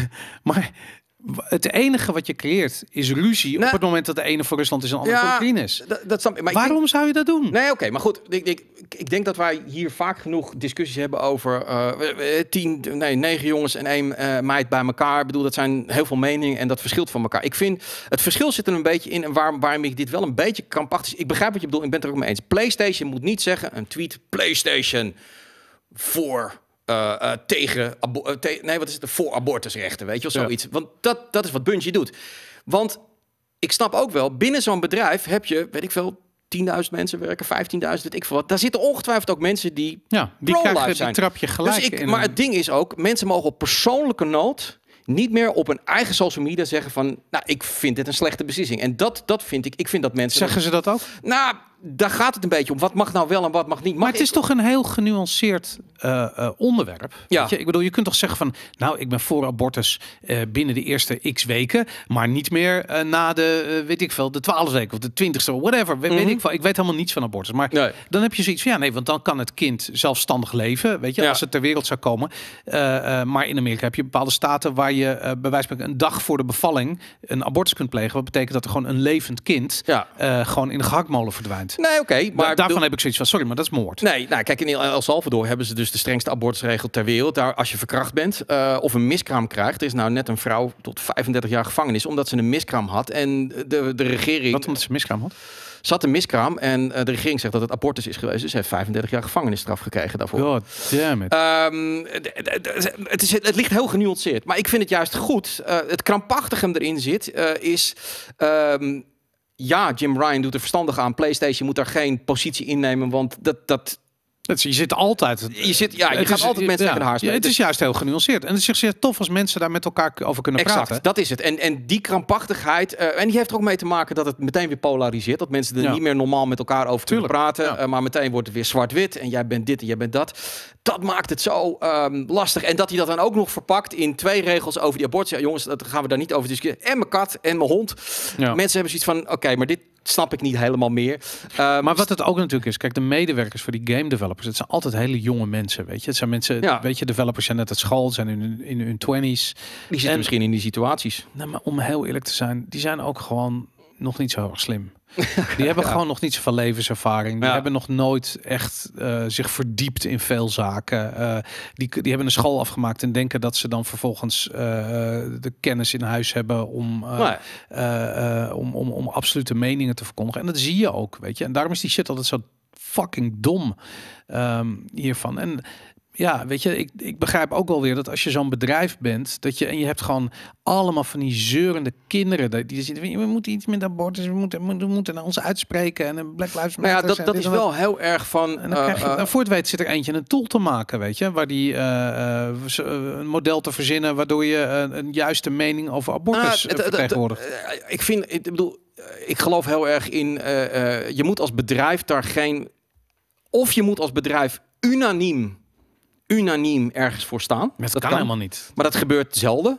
Maar het enige wat je creëert is ruzie nou, op het moment dat de ene voor Rusland is en de andere ja, voor Oekraïne is. Dat, dat snap ik. Maar waarom ik denk, zou je dat doen? Nee, oké, okay, maar goed. Ik, ik, ik denk dat wij hier vaak genoeg discussies hebben over uh, tien, nee, negen jongens en één uh, meid bij elkaar. Ik bedoel, dat zijn heel veel meningen en dat verschilt van elkaar. Ik vind, het verschil zit er een beetje in en waar, waarom ik dit wel een beetje krampachtig... Ik begrijp wat je bedoelt, ik ben het er ook mee eens. PlayStation moet niet zeggen, een tweet, PlayStation voor... Uh, uh, tegen, abo- uh, te- nee, wat is het? Voor abortusrechten, weet je wel, zoiets. Ja. Want dat, dat is wat Bungie doet. Want ik snap ook wel, binnen zo'n bedrijf heb je, weet ik veel, tienduizend mensen werken, vijftienduizend, weet ik veel wat. Daar zitten ongetwijfeld ook mensen die ja, die krijgen die trap je gelijk. Dus ik, in maar een... het ding is ook, mensen mogen op persoonlijke nood niet meer op een eigen social media zeggen van, nou, ik vind dit een slechte beslissing. En dat, dat vind ik, ik vind dat mensen... Zeggen dat, ze dat ook? Nou, daar gaat het een beetje om. Wat mag nou wel en wat mag niet? Mag maar het is ik... toch een heel genuanceerd uh, uh, onderwerp. Ja. Weet je? Ik bedoel, je kunt toch zeggen van, nou, ik ben voor abortus uh, binnen de eerste x weken, maar niet meer uh, na de, uh, weet ik veel, de twaalfde week of de twintigste, whatever. We, mm-hmm. Weet ik veel. Ik weet helemaal niets van abortus. Maar nee. Dan heb je zoiets van, ja, nee, want dan kan het kind zelfstandig leven, weet je, ja. als het ter wereld zou komen. Uh, uh, maar in Amerika heb je bepaalde staten waar je uh, bij wijze van een dag voor de bevalling een abortus kunt plegen. Wat betekent dat er gewoon een levend kind ja. uh, gewoon in de gehaktmolen verdwijnt. Nee, oké. Okay, maar da- daarvan bedoel... heb ik zoiets van, sorry, maar dat is moord. Nee, nou kijk, in El Salvador hebben ze dus de strengste abortusregel ter wereld. Daar, als je verkracht bent uh, of een miskraam krijgt, er is nou net een vrouw tot vijfendertig jaar gevangenis omdat ze een miskraam had en de, de regering. Wat omdat ze een miskraam had? Ze had een miskraam en uh, de regering zegt dat het abortus is geweest. Dus ze heeft vijfendertig jaar gevangenisstraf gekregen daarvoor. God damn it. Um, het, is, het ligt heel genuanceerd. Maar ik vind het juist goed. Uh, het krampachtige erin zit, uh, is... Um, ja, Jim Ryan doet er verstandig aan. PlayStation moet daar geen positie innemen, want dat... dat Het, je zit altijd... Je, zit, ja, je het gaat is, altijd mensen ja, tegen de haar ja, het is juist heel genuanceerd. En het is zeer tof als mensen daar met elkaar over kunnen exact, praten. Dat is het. En, en die krampachtigheid... Uh, en die heeft er ook mee te maken dat het meteen weer polariseert. Dat mensen er ja. niet meer normaal met elkaar over kunnen praten. Ja. Uh, maar meteen wordt het weer zwart-wit. En jij bent dit en jij bent dat. Dat maakt het zo um, lastig. En dat hij dat dan ook nog verpakt in twee regels over die abortus. Ja, jongens, dat gaan we daar niet over discussiëren. En mijn kat en mijn hond. Ja. Mensen hebben zoiets van, oké, okay, maar dit... snap ik niet helemaal meer. Uh, maar wat het ook natuurlijk is, kijk, de medewerkers voor die game developers, het zijn altijd hele jonge mensen, weet je. Het zijn mensen, ja. weet je, developers zijn net uit school, zijn in, in hun twinties. Die zitten en, misschien in die situaties. Nou, maar om heel eerlijk te zijn, die zijn ook gewoon nog niet zo erg slim. Die hebben ja. gewoon nog niet zoveel levenservaring. Die ja. hebben nog nooit echt uh, zich verdiept in veel zaken. Uh, die, die hebben een school afgemaakt en denken dat ze dan vervolgens uh, de kennis in huis hebben om, uh, nee. uh, uh, om, om, om absolute meningen te verkondigen. En dat zie je ook, weet je. En daarom is die shit altijd zo fucking dom um, hiervan. En Ja, weet je, ik, ik begrijp ook wel weer dat als je zo'n bedrijf bent, dat je en je hebt gewoon allemaal van die zeurende kinderen die zitten. We moeten iets met abortus, we moeten, we moeten naar ons uitspreken en een Black Lives Matter. Nou ja, dat, dat is wel wat. Heel erg van. En dan uh, krijg je, uh, voor het weet zit er eentje een tool te maken, weet je, waar die uh, uh, een model te verzinnen waardoor je uh, een juiste mening over abortus uh, vertegenwoordigt. Uh, ik vind, ik bedoel, ik geloof heel erg in. Uh, uh, je moet als bedrijf daar geen, of je moet als bedrijf unaniem. unaniem ergens voor staan. Dat, dat kan, kan helemaal niet. Maar dat gebeurt zelden.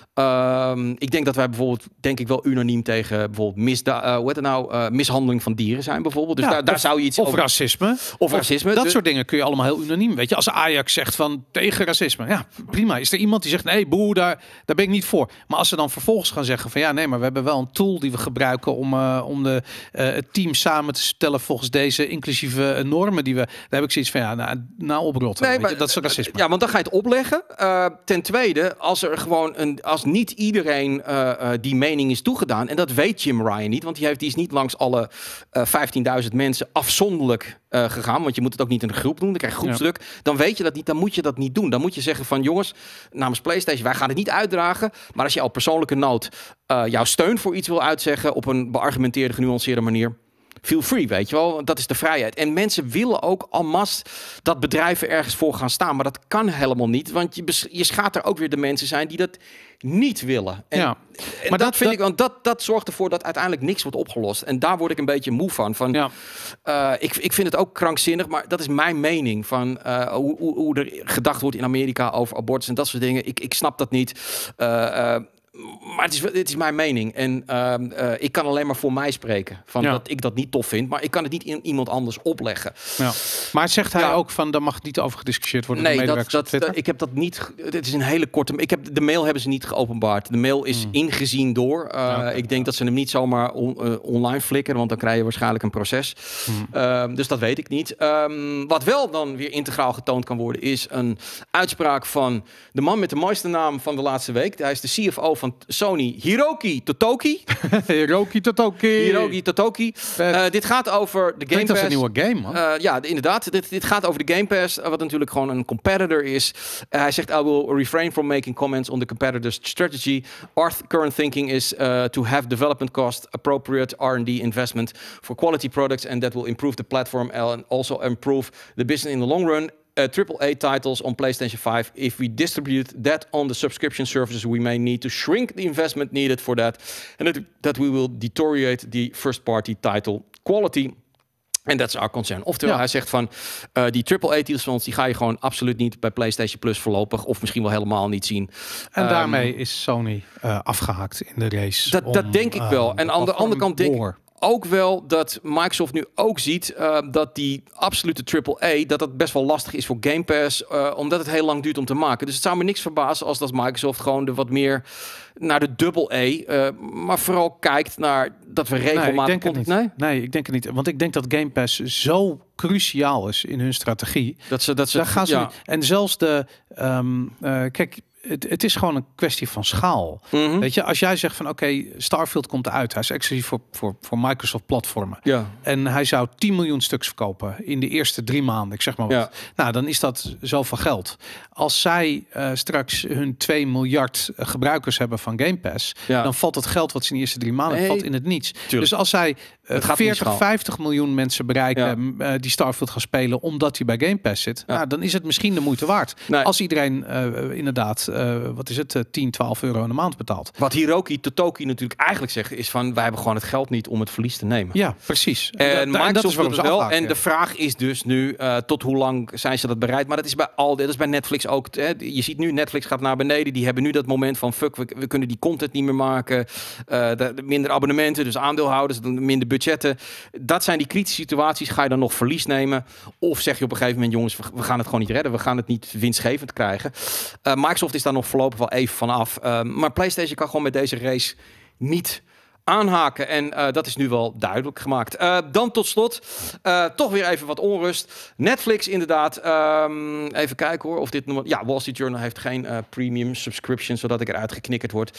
Um, ik denk dat wij bijvoorbeeld, denk ik wel unaniem tegen bijvoorbeeld misda- uh, hoe heet het nou, uh, mishandeling van dieren zijn bijvoorbeeld. Dus ja, daar, daar of, zou je iets of over... racisme. Of, of racisme. Dat dus... soort dingen kun je allemaal heel unaniem. Weet je, als Ajax zegt van tegen racisme, ja prima. Is er iemand die zegt nee, boe, daar, daar ben ik niet voor. Maar als ze dan vervolgens gaan zeggen van ja, nee, maar we hebben wel een tool die we gebruiken om, uh, om de, uh, het team samen te stellen volgens deze inclusieve uh, normen die we. Daar heb ik zoiets van ja, nou, nou oprotten. Nee, weet je, dat is racisme. Ja, want dan ga je het opleggen. Uh, ten tweede, als er gewoon een, als niet iedereen Uh, uh, die mening is toegedaan. En dat weet Jim Ryan niet. Want die, heeft, die is niet langs alle uh, vijftienduizend mensen afzonderlijk uh, gegaan. Want je moet het ook niet in een groep doen. Dan krijg je groepsdruk. Ja. Dan weet je dat niet. Dan moet je dat niet doen. Dan moet je zeggen van jongens, namens PlayStation, wij gaan het niet uitdragen. Maar als je op persoonlijke nood uh, jouw steun voor iets wil uitzeggen op een beargumenteerde, genuanceerde manier. Feel free, weet je wel. Dat is de vrijheid. En mensen willen ook en masse dat bedrijven ergens voor gaan staan. Maar dat kan helemaal niet. Want je, je schaadt er ook weer de mensen zijn die dat niet willen. En, ja. en maar dat, dat vind dat... ik, want dat, dat zorgt ervoor dat uiteindelijk niks wordt opgelost. En daar word ik een beetje moe van. van ja. uh, ik, ik vind het ook krankzinnig, maar dat is mijn mening. Van uh, hoe, hoe, hoe er gedacht wordt in Amerika over abortus en dat soort dingen. Ik, ik snap dat niet. Uh, uh, Maar het is, het is mijn mening. En uh, uh, ik kan alleen maar voor mij spreken. Van ja. dat ik dat niet tof vind. Maar ik kan het niet in iemand anders opleggen. Ja. Maar zegt hij ja. ook van, daar mag niet over gediscussieerd worden? Nee, dat, dat, dat, ik heb dat niet... Het is een hele korte... Ik heb, de mail hebben ze niet geopenbaard. De mail is mm. ingezien door. Uh, ja, okay. Ik denk dat ze hem niet zomaar on, uh, online flikkeren. Want dan krijg je waarschijnlijk een proces. Mm. Uh, dus dat weet ik niet. Um, wat wel dan weer integraal getoond kan worden... is een uitspraak van de man met de mooiste naam van de laatste week. Hij is de C F O van van Sony, Hiroki Totoki. Hiroki Totoki. Hiroki Totoki. Uh, dit gaat over de Game Pass. Dat is een nieuwe game, man. Uh, ja, de, inderdaad. Dit, dit gaat over de Game Pass, wat natuurlijk gewoon een competitor is. Uh, hij zegt, I will refrain from making comments on the competitor's strategy. Our current thinking is uh, to have development cost appropriate R and D investment for quality products and that will improve the platform and also improve the business in the long run. Uh, triple A titles on PlayStation five. If we distribute that on the subscription services, we may need to shrink the investment needed for that, and that, that we will deteriorate the first-party title quality. En dat is our concern. Oftewel, ja. hij zegt van uh, die triple A titles van ons, die ga je gewoon absoluut niet bij PlayStation Plus voorlopig, of misschien wel helemaal niet zien. En um, daarmee is Sony uh, afgehaakt in de race. Dat, om, dat denk ik wel. Uh, en aan de andere kant denk ik ook wel dat Microsoft nu ook ziet uh, dat die absolute triple A, dat dat best wel lastig is voor Game Pass, uh, omdat het heel lang duurt om te maken. Dus het zou me niks verbazen als dat Microsoft gewoon de wat meer naar de double A, uh, maar vooral kijkt naar dat we regelmatig... Nee, ik denk het niet. Nee? nee, ik denk het niet. Want ik denk dat Game Pass zo cruciaal is in hun strategie. Dat ze, dat ze, Daar gaan ze ja. En zelfs de... Um, uh, kijk... Het, het is gewoon een kwestie van schaal. Mm-hmm. Weet je, als jij zegt van oké, okay, Starfield komt eruit. Hij is exclusief voor, voor, voor Microsoft platformen. Ja. En hij zou tien miljoen stuks verkopen in de eerste drie maanden. Ik zeg maar wat. Ja. Nou, dan is dat zoveel geld. Als zij uh, straks hun twee miljard gebruikers hebben van Game Pass, ja. dan valt het geld wat ze in de eerste drie maanden nee. valt in het niets. Tuurlijk. Dus als zij uh, veertig, vijftig miljoen mensen bereiken ja. uh, die Starfield gaan spelen omdat hij bij Game Pass zit, ja. nou, dan is het misschien de moeite waard. Nee. Als iedereen uh, inderdaad Uh, wat is het, uh, tien, twaalf euro in de maand betaalt. Wat Hiroki Totoki natuurlijk eigenlijk zegt is van wij hebben gewoon het geld niet om het verlies te nemen. Ja, precies. En da- Microsoft doet het wel. Afhaken, en ja. de vraag is dus nu uh, tot hoe lang zijn ze dat bereid? Maar dat is bij al dat is bij Netflix ook. Hè, je ziet nu Netflix gaat naar beneden. Die hebben nu dat moment van fuck, we, we kunnen die content niet meer maken. Uh, de, de minder abonnementen, dus aandeelhouders, minder budgetten. Dat zijn die kritische situaties. Ga je dan nog verlies nemen? Of zeg je op een gegeven moment, jongens, we, we gaan het gewoon niet redden. We gaan het niet winstgevend krijgen. Uh, Microsoft is daar nog voorlopig wel even vanaf. Uh, maar PlayStation kan gewoon met deze race niet aanhaken. En uh, dat is nu wel duidelijk gemaakt. Uh, dan tot slot, uh, toch weer even wat onrust. Netflix inderdaad. Um, even kijken hoor, of dit... Ja, Wall Street Journal heeft geen uh, premium subscription, zodat ik eruit geknikkerd word.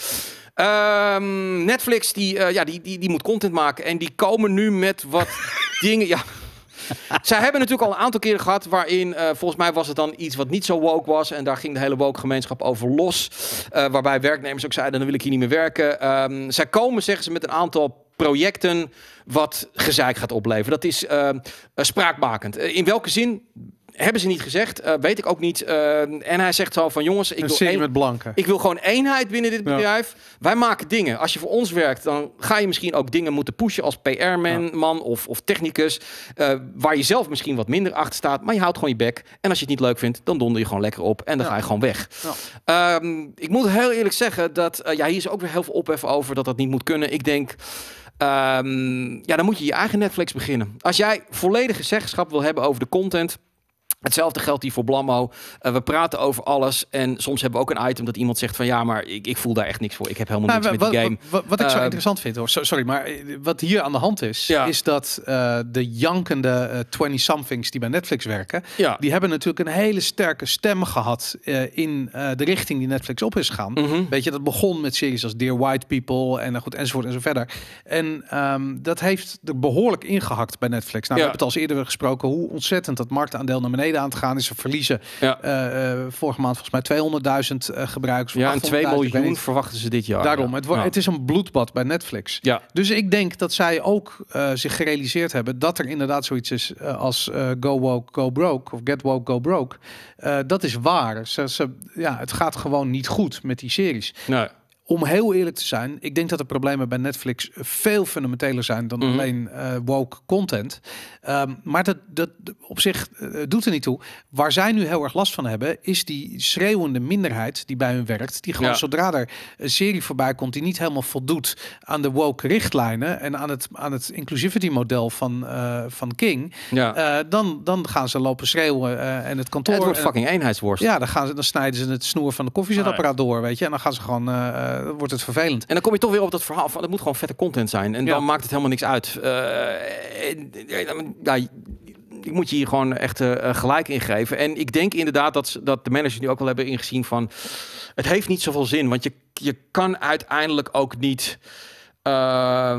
Um, Netflix, die, uh, ja, die, die, die moet content maken. En die komen nu met wat dingen... Ja. Zij hebben natuurlijk al een aantal keren gehad waarin, uh, volgens mij was het dan iets wat niet zo woke was. En daar ging de hele woke gemeenschap over los. Uh, waarbij werknemers ook zeiden, dan wil ik hier niet meer werken. Um, zij komen, zeggen ze, met een aantal projecten wat gezeik gaat opleveren. Dat is uh, uh, spraakmakend. Uh, in welke zin? Hebben ze niet gezegd, uh, weet ik ook niet. Uh, en hij zegt zo van, jongens, ik wil, een, met blanken. ik wil gewoon eenheid binnen dit bedrijf. Ja. Wij maken dingen. Als je voor ons werkt, dan ga je misschien ook dingen moeten pushen als P R-man ja. man of, of technicus. Uh, waar je zelf misschien wat minder achter staat. Maar je houdt gewoon je bek. En als je het niet leuk vindt, dan donder je gewoon lekker op. En dan ja. ga je gewoon weg. Ja. Um, ik moet heel eerlijk zeggen dat, uh, ja, hier is ook weer heel veel ophef over dat dat niet moet kunnen. Ik denk... Um, ja, dan moet je je eigen Netflix beginnen. Als jij volledige zeggenschap wil hebben over de content... Hetzelfde geldt hier voor Blammo. Uh, we praten over alles. En soms hebben we ook een item dat iemand zegt van... ja, maar ik, ik voel daar echt niks voor. Ik heb helemaal nou, niks wat, met die game. Wat, wat ik zo uh, interessant vind, hoor. Sorry, maar wat hier aan de hand is... Ja. is dat uh, de jankende uh, twinty-somethings die bij Netflix werken... Ja. die hebben natuurlijk een hele sterke stem gehad... Uh, in uh, de richting die Netflix op is gegaan. Mm-hmm. Weet je, dat begon met series als Dear White People... en uh, goed, enzovoort en zo verder. En um, dat heeft er behoorlijk ingehakt bij Netflix. Nou, ja. we hebben het al eerder gesproken... hoe ontzettend dat marktaandeel naar beneden aan te gaan is. Ze verliezen ja. uh, uh, vorige maand volgens mij tweehonderdduizend uh, gebruikers. Ja, en twee miljoen verwachten ze dit jaar. Daarom, ja. het, wordt, ja. het is een bloedbad bij Netflix. Ja. Dus ik denk dat zij ook uh, zich gerealiseerd hebben dat er inderdaad zoiets is uh, als uh, go woke, go broke of get woke, go broke. Uh, dat is waar. Ze, ze, ja, het gaat gewoon niet goed met die series. Nee. Om heel eerlijk te zijn, ik denk dat de problemen bij Netflix veel fundamenteler zijn dan mm-hmm. alleen uh, woke content. Um, maar dat, dat op zich uh, doet er niet toe. Waar zij nu heel erg last van hebben, is die schreeuwende minderheid die bij hun werkt. Die gewoon ja. zodra er een serie voorbij komt die niet helemaal voldoet aan de woke richtlijnen en aan het, aan het inclusivity model van, uh, van King. Ja. Uh, dan, dan gaan ze lopen schreeuwen uh, en het kantoor. Ja, het wordt fucking eenheidsworst. Ja, dan, gaan ze, dan snijden ze het snoer van de koffiezetapparaat door, weet je. En dan gaan ze gewoon... Uh, Uh, wordt het vervelend. En dan kom je toch weer op dat verhaal van, het moet gewoon vette content zijn. En ja. dan maakt het helemaal niks uit. Uh, ja, ik moet je hier gewoon echt uh, gelijk in geven. En ik denk inderdaad dat, dat de managers nu ook wel hebben ingezien van... het heeft niet zoveel zin, want je, je kan uiteindelijk ook niet... Uh,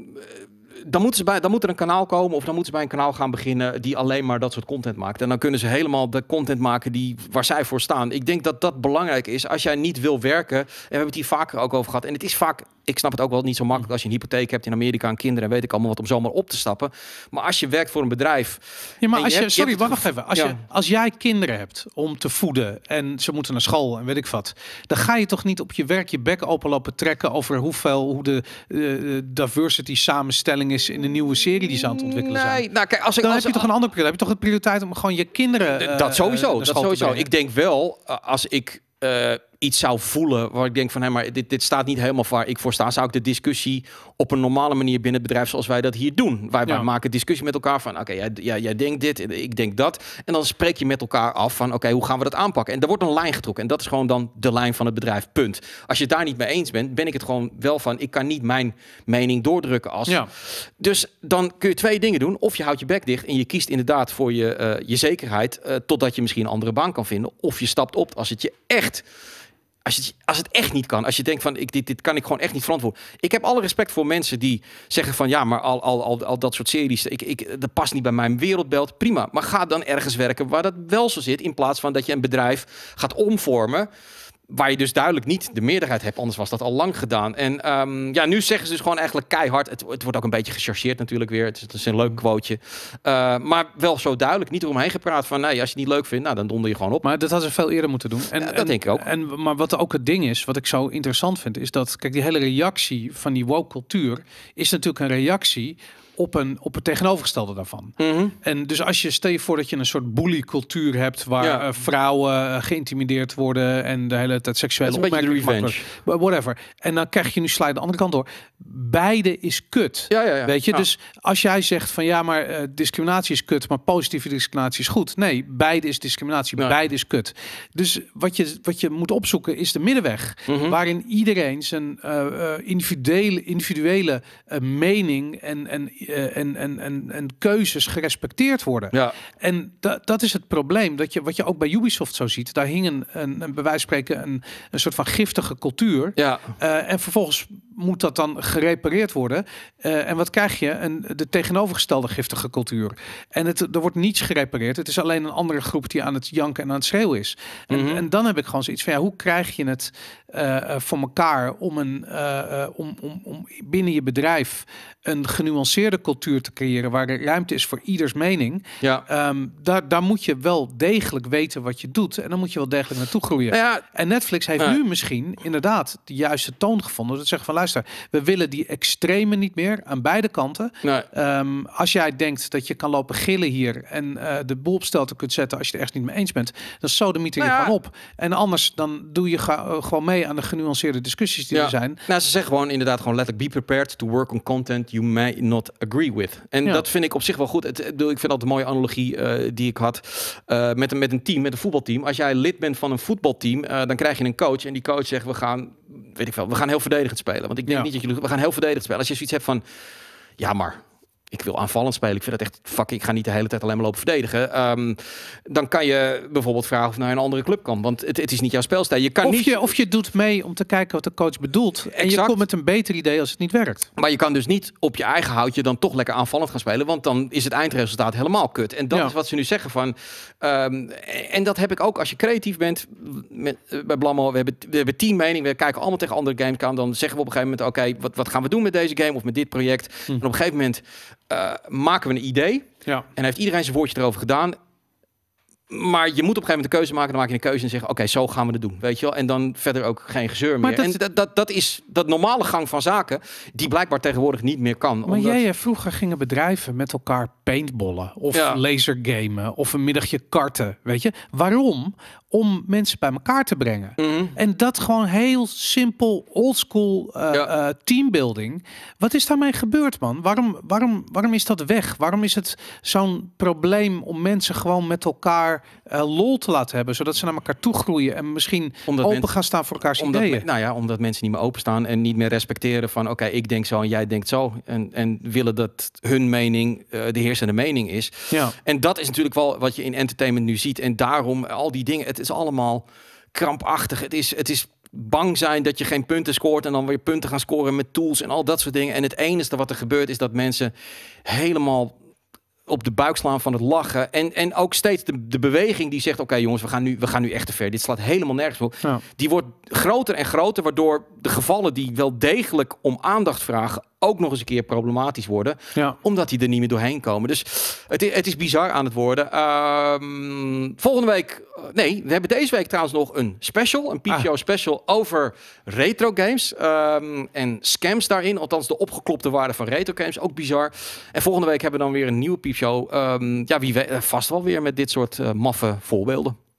Dan, moeten ze bij, dan moet er een kanaal komen of dan moeten ze bij een kanaal gaan beginnen die alleen maar dat soort content maakt. En dan kunnen ze helemaal de content maken die, waar zij voor staan. Ik denk dat dat belangrijk is. Als jij niet wil werken, en we hebben het hier vaker ook over gehad. En het is vaak, ik snap het ook wel niet zo makkelijk als je een hypotheek hebt in Amerika en kinderen en weet ik allemaal wat om zomaar op te stappen. Maar als je werkt voor een bedrijf... Ja, maar als je, hebt, sorry, je wacht even. Als, ja. je, als jij kinderen hebt om te voeden en ze moeten naar school en weet ik wat, dan ga je toch niet op je werk je bek openlopen trekken over hoeveel, hoe de uh, diversity samenstelling is in de nieuwe serie die ze aan het ontwikkelen nee, zijn. Nou, kijk, als ik, dan als, heb je toch een andere prioriteit. Heb je toch een prioriteit om gewoon je kinderen uh, dat sowieso, uh, dat sowieso. Ik denk wel, uh, als ik uh, iets zou voelen waar ik denk van, hé, maar dit, dit staat niet helemaal waar ik voor sta, zou ik de discussie op een normale manier binnen het bedrijf zoals wij dat hier doen. Wij, ja. wij maken discussie met elkaar van, oké, okay, jij, jij, jij denkt dit, ik denk dat. En dan spreek je met elkaar af van, oké, okay, hoe gaan we dat aanpakken? En er wordt een lijn getrokken. En dat is gewoon dan de lijn van het bedrijf, punt. Als je het daar niet mee eens bent, ben ik het gewoon wel van, ik kan niet mijn mening doordrukken als... Ja. Dus dan kun je twee dingen doen. Of je houdt je bek dicht en je kiest inderdaad voor je, uh, je zekerheid, uh, totdat je misschien een andere baan kan vinden. Of je stapt op als het je echt... Als, je, als het echt niet kan, als je denkt van ik, dit, dit kan ik gewoon echt niet verantwoorden. Ik heb alle respect voor mensen die zeggen van ja, maar al, al, al, al dat soort series, ik, ik, dat past niet bij mijn wereldbeeld. Prima, maar ga dan ergens werken waar dat wel zo zit, in plaats van dat je een bedrijf gaat omvormen waar je dus duidelijk niet de meerderheid hebt. Anders was dat al lang gedaan. En um, ja, nu zeggen ze dus gewoon eigenlijk keihard. Het, het wordt ook een beetje gechargeerd natuurlijk weer. Het is, het is een leuk quoteje. Uh, maar wel zo duidelijk. Niet eromheen gepraat van, nee, als je het niet leuk vindt, nou, dan donder je gewoon op. Maar dat hadden ze veel eerder moeten doen. En, ja, dat en, denk ik ook. En, maar wat ook het ding is, wat ik zo interessant vind, is dat, kijk, die hele reactie van die woke cultuur is natuurlijk een reactie op een op het tegenovergestelde daarvan. Mm-hmm. En dus als je stel je voor dat je een soort bully cultuur hebt waar ja. uh, vrouwen uh, geïntimideerd worden en de hele tijd seksuele opmerkingen, whatever. En dan krijg je nu sla je de andere kant door. Beide is kut. Ja, ja, ja. Weet je, ja. dus als jij zegt van ja, maar uh, discriminatie is kut, maar positieve discriminatie is goed. Nee, beide is discriminatie, ja. beide is kut. Dus wat je wat je moet opzoeken is de middenweg, mm-hmm. waarin iedereen zijn uh, uh, individuele individuele uh, mening en en Uh, en, en, en, en keuzes gerespecteerd worden. Ja. En da, dat is het probleem. Dat je, wat je ook bij Ubisoft zo ziet. Daar hing een, een, een bij wijze van spreken een, een soort van giftige cultuur. Ja. Uh, en vervolgens moet dat dan gerepareerd worden? Uh, en wat krijg je? Een, de tegenovergestelde giftige cultuur. En het, er wordt niets gerepareerd. Het is alleen een andere groep die aan het janken en aan het schreeuwen is. En, mm-hmm. en dan heb ik gewoon zoiets van, ja, hoe krijg je het uh, voor elkaar om, een, uh, uh, om, om, om binnen je bedrijf een genuanceerde cultuur te creëren waar er ruimte is voor ieders mening. Ja. Um, daar, daar moet je wel degelijk weten wat je doet. En dan moet je wel degelijk naartoe groeien. Ja. En Netflix heeft ja. nu misschien inderdaad de juiste toon gevonden. Dat zeggen van, luister, we willen die extreme niet meer aan beide kanten. Nee. Um, als jij denkt dat je kan lopen gillen hier en uh, de boel op stelte kunt zetten als je het echt niet mee eens bent, dan sodemieter je nou ja. gewoon op. En anders dan doe je ga, uh, gewoon mee aan de genuanceerde discussies die ja. er zijn. Nou, ze zeggen gewoon inderdaad gewoon letterlijk, be prepared to work on content you may not agree with. En ja. dat vind ik op zich wel goed. Het, ik vind dat een mooie analogie uh, die ik had uh, met, een, met een team, met een voetbalteam. Als jij lid bent van een voetbalteam, uh, dan krijg je een coach en die coach zegt, we gaan, weet ik veel, we gaan heel verdedigend spelen. Want ik denk ja. niet dat jullie, we gaan heel verdedigend spelen. Als je zoiets hebt van, ja maar, ik wil aanvallend spelen. Ik vind dat echt fuck. Ik ga niet de hele tijd alleen maar lopen verdedigen. Um, dan kan je bijvoorbeeld vragen of naar een andere club kan. Want het, het is niet jouw spelstijl. Je kan of, niet... je, of je doet mee om te kijken wat de coach bedoelt. Exact. En je komt met een beter idee als het niet werkt. Maar je kan dus niet op je eigen houtje dan toch lekker aanvallend gaan spelen. Want dan is het eindresultaat helemaal kut. En dat ja. is wat ze nu zeggen van... Um, en dat heb ik ook als je creatief bent. Met, uh, bij Blammo, we hebben, we hebben teammening. We kijken allemaal tegen andere games aan. Dan zeggen we op een gegeven moment... Oké, okay, wat, wat gaan we doen met deze game of met dit project? Hm. En op een gegeven moment... Uh, maken we een idee ja. en heeft iedereen zijn woordje erover gedaan. Maar je moet op een gegeven moment een keuze maken. Dan maak je een keuze en zeggen, oké, okay, zo gaan we het doen. Weet je wel? En dan verder ook geen gezeur meer. Dat... En dat, dat, dat is dat normale gang van zaken die blijkbaar tegenwoordig niet meer kan. Maar omdat... jij, vroeger gingen bedrijven met elkaar paintballen of ja. lasergamen of een middagje karten. Weet je? Waarom? Om mensen bij elkaar te brengen. Mm-hmm. En dat gewoon heel simpel, oldschool uh, ja. uh, teambuilding. Wat is daarmee gebeurd, man? Waarom, waarom, waarom is dat weg? Waarom is het zo'n probleem om mensen gewoon met elkaar uh, lol te laten hebben, zodat ze naar elkaar toe groeien en misschien omdat open mensen, gaan staan voor elkaars omdat ideeën? Me, nou ja, omdat mensen niet meer openstaan en niet meer respecteren van oké, okay, ik denk zo en jij denkt zo. En, en willen dat hun mening uh, de heersende mening is. Ja. En dat is natuurlijk wel wat je in entertainment nu ziet. En daarom al die dingen, het is allemaal krampachtig. Het is, het is bang zijn dat je geen punten scoort en dan weer punten gaan scoren met tools en al dat soort dingen. En het enige wat er gebeurt is dat mensen helemaal op de buik slaan van het lachen. En, en ook steeds de, de beweging die zegt, oké okay, jongens, we gaan, nu, we gaan nu echt te ver. Dit slaat helemaal nergens op. Ja. Die wordt groter en groter, waardoor de gevallen die wel degelijk om aandacht vragen ook nog eens een keer problematisch worden. Ja. Omdat die er niet meer doorheen komen. Dus het is, het is bizar aan het worden. Um, volgende week... Nee, we hebben deze week trouwens nog een special. Een Piepshow ah. special over retro games. Um, en scams daarin. Althans de opgeklopte waarde van retro games. Ook bizar. En volgende week hebben we dan weer een nieuwe Piepshow. Um, ja, wie weet, vast wel weer met dit soort uh, maffe voorbeelden.